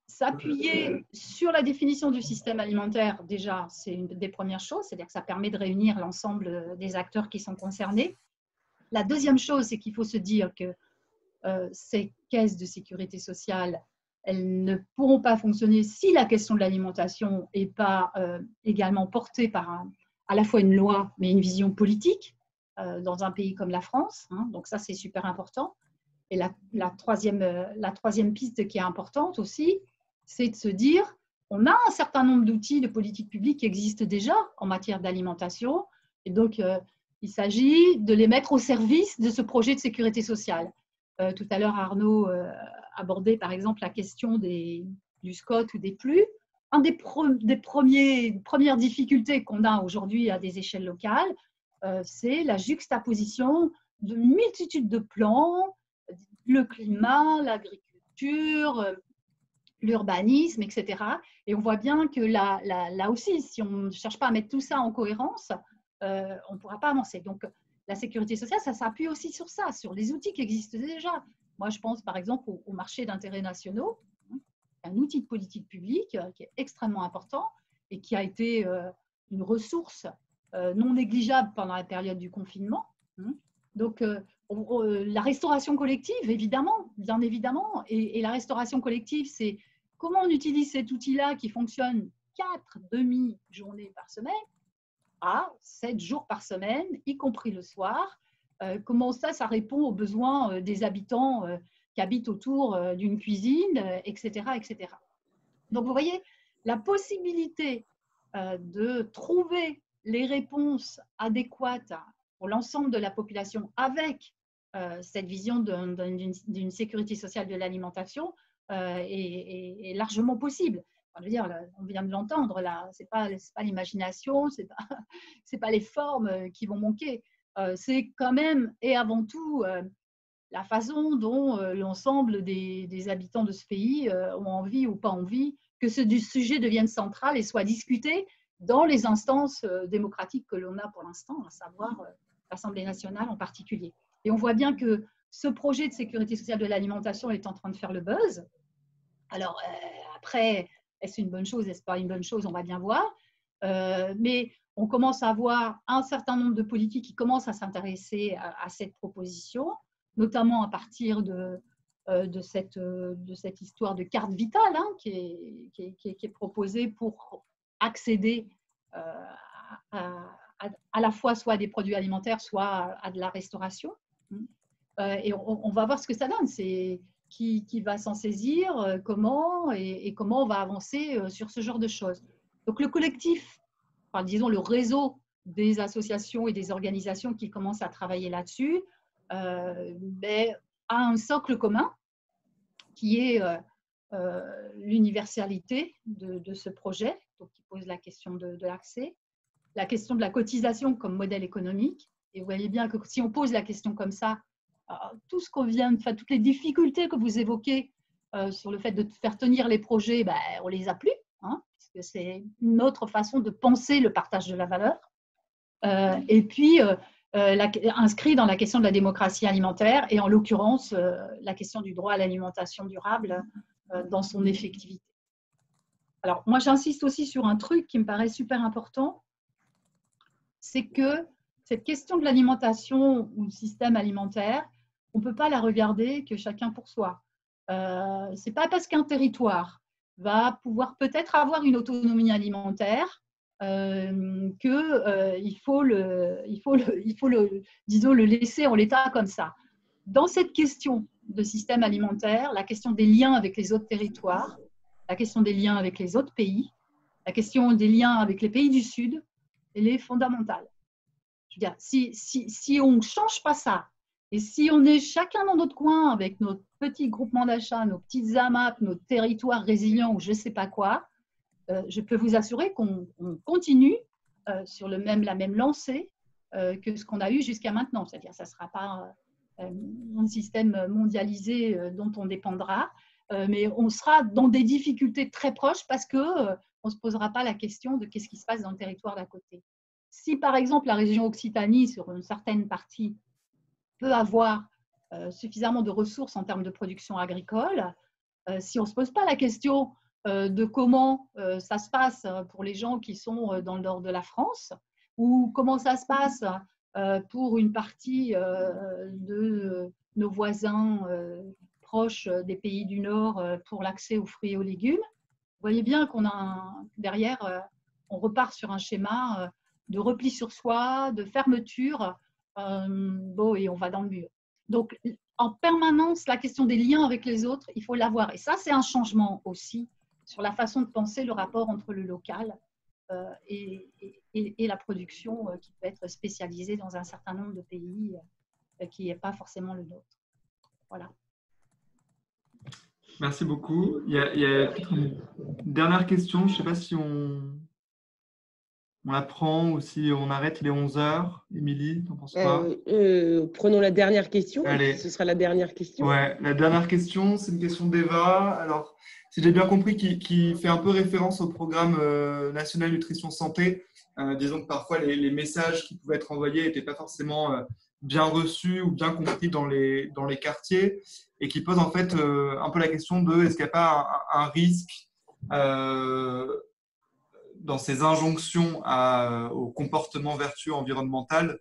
s'appuyer sur la définition du système alimentaire, déjà, c'est une des premières choses, c'est-à-dire que ça permet de réunir l'ensemble des acteurs qui sont concernés. La deuxième chose, c'est qu'il faut se dire que ces caisses de sécurité sociale, elles ne pourront pas fonctionner si la question de l'alimentation n'est pas également portée par à la fois une loi, mais une vision politique dans un pays comme la France. Hein. Donc ça, c'est super important. Et la troisième piste qui est importante aussi, c'est de se dire, on a un certain nombre d'outils de politique publique qui existent déjà en matière d'alimentation. Et donc, il s'agit de les mettre au service de ce projet de sécurité sociale. Tout à l'heure, Arnaud abordait par exemple la question du SCOT ou des PLU. Une des premières difficultés qu'on a aujourd'hui à des échelles locales, c'est la juxtaposition de multitudes de plans, le climat, l'agriculture, l'urbanisme, etc. Et on voit bien que là aussi, si on ne cherche pas à mettre tout ça en cohérence, on ne pourra pas avancer. Donc, la sécurité sociale, ça s'appuie aussi sur ça, sur les outils qui existent déjà. Moi, je pense par exemple au marché d'intérêts nationaux, un outil de politique publique qui est extrêmement important et qui a été une ressource non négligeable pendant la période du confinement. Donc, la restauration collective, évidemment, bien évidemment, et la restauration collective, c'est comment on utilise cet outil-là qui fonctionne 4 demi-journées par semaine à 7 jours par semaine, y compris le soir. Comment ça répond aux besoins des habitants qui habitent autour d'une cuisine, etc., etc. Donc, vous voyez, la possibilité de trouver les réponses adéquates pour l'ensemble de la population avec cette vision d'une sécurité sociale de l'alimentation est largement possible. Enfin, je veux dire, on vient de l'entendre, là, ce n'est pas l'imagination, ce n'est pas les formes qui vont manquer. C'est quand même et avant tout la façon dont l'ensemble des habitants de ce pays ont envie ou pas envie que ce sujet devienne central et soit discuté dans les instances démocratiques que l'on a pour l'instant, à savoir l'Assemblée nationale en particulier. Et on voit bien que ce projet de sécurité sociale de l'alimentation est en train de faire le buzz. Alors, après, est-ce une bonne chose, est-ce pas une bonne chose, on va bien voir. Mais on commence à voir un certain nombre de politiques qui commencent à s'intéresser à cette proposition, notamment à partir de cette histoire de carte vitale qui est proposée pour accéder à la fois soit à des produits alimentaires, soit à de la restauration. Et on va voir ce que ça donne. C'est qui va s'en saisir, comment et comment on va avancer sur ce genre de choses. Donc le collectif, enfin, disons le réseau des associations et des organisations qui commencent à travailler là-dessus, a un socle commun qui est l'universalité de ce projet, donc qui pose la question de l'accès, la question de la cotisation comme modèle économique. Et vous voyez bien que si on pose la question comme ça, tout ce qu'on vient, enfin, toutes les difficultés que vous évoquez sur le fait de faire tenir les projets, on les a plus, puisque c'est une autre façon de penser le partage de la valeur. Et puis, inscrit dans la question de la démocratie alimentaire et en l'occurrence, la question du droit à l'alimentation durable dans son effectivité. Alors, moi, j'insiste aussi sur un truc qui me paraît super important, c'est que cette question de l'alimentation ou du système alimentaire, on ne peut pas la regarder que chacun pour soi. Ce n'est pas parce qu'un territoire va pouvoir peut-être avoir une autonomie alimentaire qu'il faut disons, le laisser en l'état comme ça. Dans cette question de système alimentaire, la question des liens avec les autres territoires, la question des liens avec les autres pays, la question des liens avec les pays du Sud, elle est fondamentale. Je veux dire, si on ne change pas ça, et si on est chacun dans notre coin avec nos petits groupements d'achat, nos petites AMAP, nos territoires résilients ou je ne sais pas quoi, je peux vous assurer qu'on continue sur la même lancée que ce qu'on a eu jusqu'à maintenant. C'est-à-dire que ça ne sera pas un système mondialisé dont on dépendra, mais on sera dans des difficultés très proches parce qu'on ne se posera pas la question de qu'est-ce qui se passe dans le territoire d'à côté. Si par exemple la région Occitanie, sur une certaine partie, peut avoir suffisamment de ressources en termes de production agricole, si on ne se pose pas la question de comment ça se passe pour les gens qui sont dans le nord de la France, ou comment ça se passe pour une partie de nos voisins proches des pays du Nord pour l'accès aux fruits et aux légumes, vous voyez bien qu'on a derrière, on repart sur un schéma de repli sur soi, de fermeture, et on va dans le mur. Donc, en permanence, la question des liens avec les autres, il faut l'avoir. Et ça, c'est un changement aussi sur la façon de penser le rapport entre le local et la production qui peut être spécialisée dans un certain nombre de pays qui n'est pas forcément le nôtre. Voilà. Merci beaucoup. Il y a une dernière question. Je ne sais pas si on la prend ou si on arrête les 11 heures. Émilie, t'en penses quoi? Prenons la dernière question. Allez. Ce sera la dernière question. Ouais, la dernière question, c'est une question d'Eva. Alors, si j'ai bien compris, qui fait un peu référence au programme national nutrition santé. Disons que parfois, les messages qui pouvaient être envoyés n'étaient pas forcément bien reçus ou bien compris dans les quartiers, et qui pose en fait un peu la question de est-ce qu'il n'y a pas un risque dans ces injonctions au comportement vertueux environnemental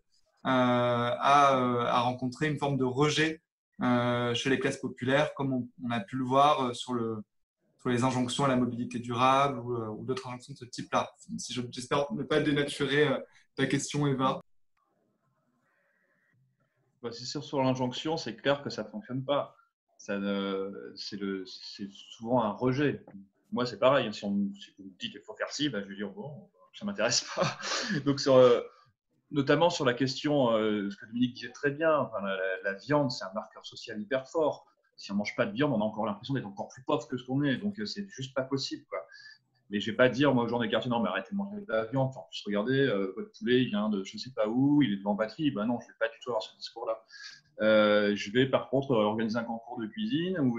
à rencontrer une forme de rejet chez les classes populaires, comme on a pu le voir sur les injonctions à la mobilité durable ou d'autres injonctions de ce type-là. J'espère ne pas dénaturer ta question, Eva. C'est sûr, sur l'injonction, c'est clair que ça ne fonctionne pas. C'est souvent un rejet. Moi, c'est pareil. Si vous me dites qu'il faut faire ci, je vais dire bon, ça ne m'intéresse pas. Donc, notamment sur la question, ce que Dominique disait très bien, la viande, c'est un marqueur social hyper fort. Si on ne mange pas de viande, on a encore l'impression d'être encore plus pauvre que ce qu'on est. Donc, c'est juste pas possible, quoi. Mais je ne vais pas dire, moi, aux gens des quartiers, non, mais arrêtez de manger de la viande. En plus, regardez, votre poulet, il vient de je ne sais pas où, il est devant batterie. Non, je ne vais pas du tout avoir ce discours-là. Je vais, par contre, organiser un concours de cuisine où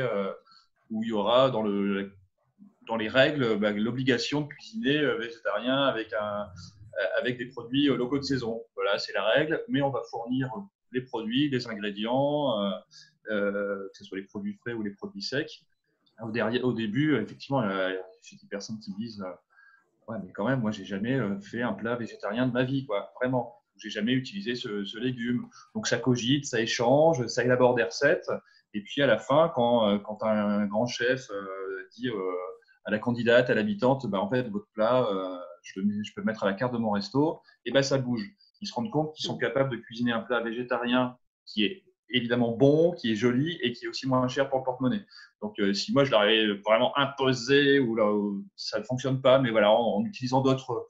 où il y aura dans les règles l'obligation de cuisiner végétarien avec des produits locaux de saison. Voilà, c'est la règle, mais on va fournir les produits, les ingrédients, que ce soit les produits frais ou les produits secs. Au début, effectivement, il y a des personnes qui me disent ouais, mais quand même, moi, j'ai jamais fait un plat végétarien de ma vie, quoi, vraiment. J'ai jamais utilisé ce légume. Donc, ça cogite, ça échange, ça élabore des recettes. Et puis, à la fin, quand un grand chef dit à la candidate, à l'habitante, en fait, votre plat, je peux le mettre à la carte de mon resto, et ça bouge. Ils se rendent compte qu'ils sont capables de cuisiner un plat végétarien qui est évidemment bon, qui est joli et qui est aussi moins cher pour le porte-monnaie. Donc, si moi, je leur ai vraiment imposé ou ça ne fonctionne pas, mais voilà, en utilisant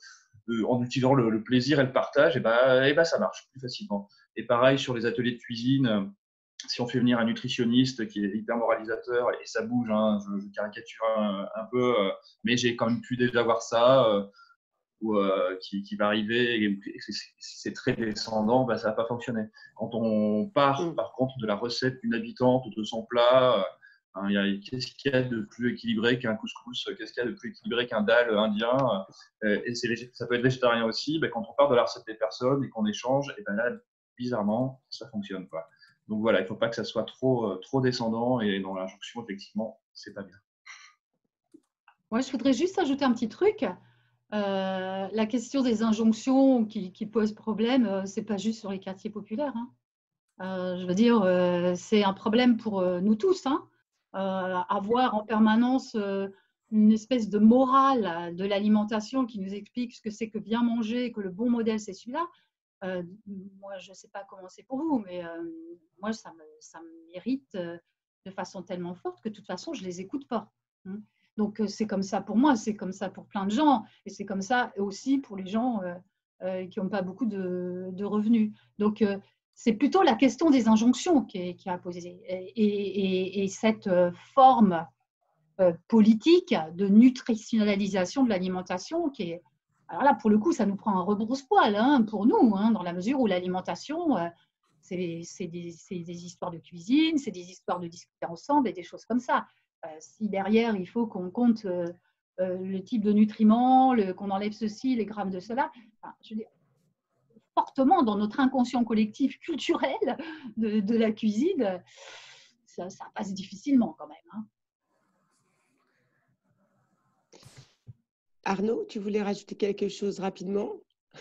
le plaisir et le partage, ça marche plus facilement. Et pareil, sur les ateliers de cuisine, si on fait venir un nutritionniste qui est hyper moralisateur, et ça bouge, hein, je caricature un peu, mais j'ai quand même pu déjà voir ça, qui va arriver, et si c'est très descendant, ça ne va pas fonctionner. Quand on part, par contre, de la recette d'une habitante ou de son plat, qu'est-ce qu'il y a de plus équilibré qu'un couscous, qu'est-ce qu'il y a de plus équilibré qu'un dal indien, et ça peut être végétarien aussi. Quand on part de la recette des personnes et qu'on échange, et là, bizarrement, ça fonctionne, quoi. Donc voilà, il ne faut pas que ça soit trop descendant, et dans l'injonction, effectivement, c'est pas bien. Moi, je voudrais juste ajouter un petit truc. La question des injonctions qui posent problème, ce n'est pas juste sur les quartiers populaires. Je veux dire, c'est un problème pour nous tous. Avoir en permanence une espèce de morale de l'alimentation qui nous explique ce que c'est que bien manger, que le bon modèle, c'est celui-là. Moi, je ne sais pas comment c'est pour vous, mais moi, ça m'irrite de façon tellement forte que de toute façon, je ne les écoute pas. Donc, c'est comme ça pour moi, c'est comme ça pour plein de gens, et c'est comme ça aussi pour les gens qui n'ont pas beaucoup de revenus. Donc, c'est plutôt la question des injonctions qui a posé. Et cette forme politique de nutritionnalisation de l'alimentation qui est… Alors là, pour le coup, ça nous prend un rebrousse-poil pour nous, dans la mesure où l'alimentation, c'est des histoires de cuisine, c'est des histoires de discuter ensemble et des choses comme ça. Si derrière, il faut qu'on compte le type de nutriments, qu'on enlève ceci, les grammes de cela, je veux dire, fortement dans notre inconscient collectif culturel de la cuisine, ça passe difficilement quand même. Arnaud, tu voulais rajouter quelque chose rapidement?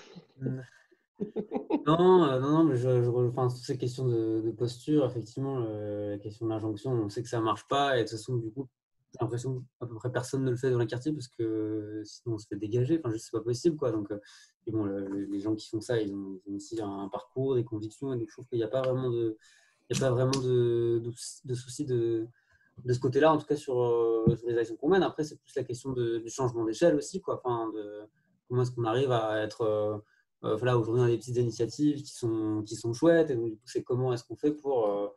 Non, mais enfin, toutes ces questions de posture, effectivement, la question de l'injonction, on sait que ça ne marche pas. Et de toute façon, du coup, j'ai l'impression qu'à peu près personne ne le fait dans les quartiers parce que sinon on se fait dégager. Enfin, c'est pas possible, quoi. Donc, et bon, les gens qui font ça, ils ont aussi un parcours, des convictions. Et donc, je trouve qu'il n'y a pas vraiment de souci de ce côté-là, en tout cas sur les actions qu'on mène. Après, c'est plus la question du changement d'échelle aussi, quoi. Enfin, comment est-ce qu'on arrive à être voilà, aujourd'hui, on a des petites initiatives qui sont chouettes. Et donc, du coup, c'est comment est-ce qu'on fait pour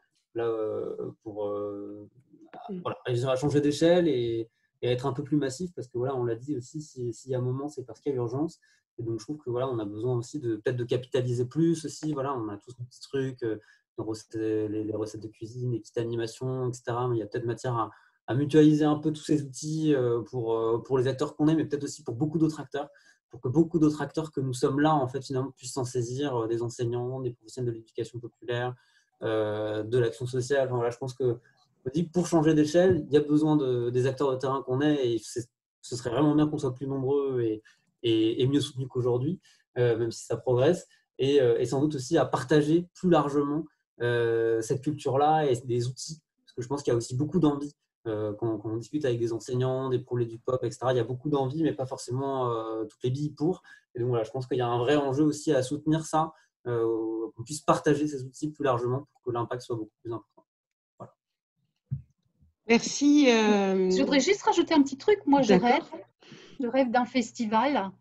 voilà, réussir à changer d'échelle et être un peu plus massif. Parce que voilà, on l'a dit aussi, s'il y a un moment, c'est parce qu'il y a urgence. Et donc, je trouve que voilà, on a besoin aussi peut-être de capitaliser plus aussi. Voilà, on a tous nos petits trucs, les recettes de cuisine, les petites animations, etc. Mais il y a peut-être matière à mutualiser un peu tous ces outils pour les acteurs qu'on est, mais peut-être aussi pour beaucoup d'autres acteurs, pour que beaucoup d'autres acteurs que nous sommes là, en fait, finalement, puissent s'en saisir, des enseignants, des professionnels de l'éducation populaire, de l'action sociale. Enfin, voilà, je pense que pour changer d'échelle, il y a besoin des acteurs de terrain qu'on est, et ce serait vraiment bien qu'on soit plus nombreux et mieux soutenus qu'aujourd'hui, même si ça progresse, et sans doute aussi à partager plus largement cette culture-là et des outils, parce que je pense qu'il y a aussi beaucoup d'envie. Quand on discute avec des enseignants, des profs du pop, etc., il y a beaucoup d'envie, mais pas forcément toutes les billes pour. Et donc voilà, je pense qu'il y a un vrai enjeu aussi à soutenir ça, qu'on puisse partager ces outils plus largement pour que l'impact soit beaucoup plus important. Voilà. Merci. Je voudrais juste rajouter un petit truc. Moi, je rêve d'un festival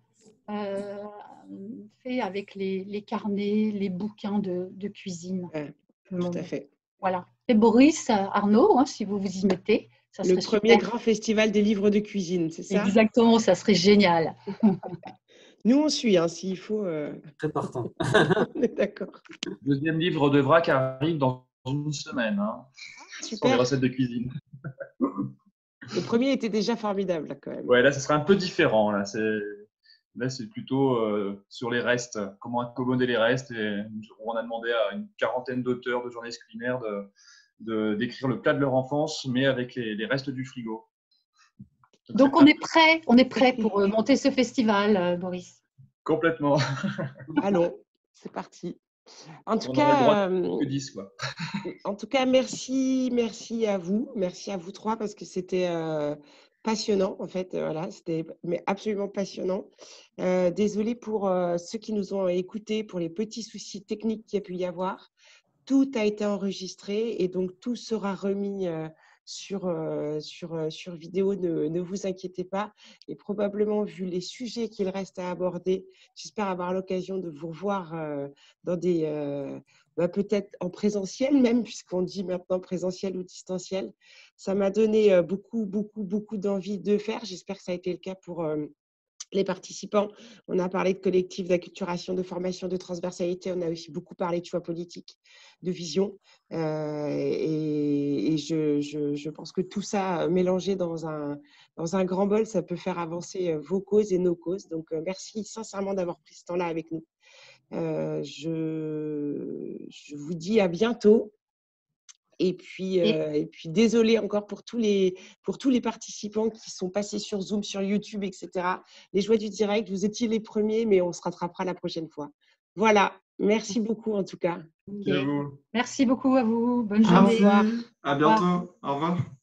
fait avec les carnets, les bouquins de cuisine. Tout à fait. Voilà. Et Boris, Arnaud, hein, si vous vous y mettez, ça serait le premier super. grand festival des livres de cuisine, c'est ça? Exactement, ça serait génial. Nous, on suit, hein, s'il faut. Très partant. On est d'accord. Deuxième livre de vrac arrive dans une semaine. Hein, sur les recettes de cuisine. Le premier était déjà formidable, là, quand même. Ouais, là, ce sera un peu différent. Là, c'est plutôt sur les restes, comment accommoder les restes. Et on a demandé à une quarantaine d'auteurs, de journalistes culinaires d'écrire le plat de leur enfance, mais avec les restes du frigo. Donc, on est prêt pour monter ce festival, Boris. Complètement. Allons, c'est parti. En tout cas, merci à vous trois, parce que c'était passionnant, en fait. Voilà, c'était absolument passionnant. Désolée pour ceux qui nous ont écoutés, pour les petits soucis techniques qu'il y a pu y avoir. Tout a été enregistré et donc tout sera remis sur vidéo. Ne vous inquiétez pas. Et probablement, vu les sujets qu'il reste à aborder, j'espère avoir l'occasion de vous revoir dans des peut-être en présentiel même, puisqu'on dit maintenant présentiel ou distanciel. Ça m'a donné beaucoup d'envie de faire. J'espère que ça a été le cas pour les participants. On a parlé de collectif, d'acculturation, de formation, de transversalité. On a aussi beaucoup parlé de choix politiques, de vision. Et je pense que tout ça mélangé dans un grand bol, ça peut faire avancer vos causes et nos causes. Donc, merci sincèrement d'avoir pris ce temps-là avec nous. Je vous dis à bientôt. Et puis désolée encore pour tous les participants qui sont passés sur Zoom, sur YouTube, etc. Les joies du direct, vous étiez les premiers, mais on se rattrapera la prochaine fois. Voilà, merci beaucoup en tout cas. Okay. Merci beaucoup à vous. Bonne journée. Merci. À bientôt. Au revoir.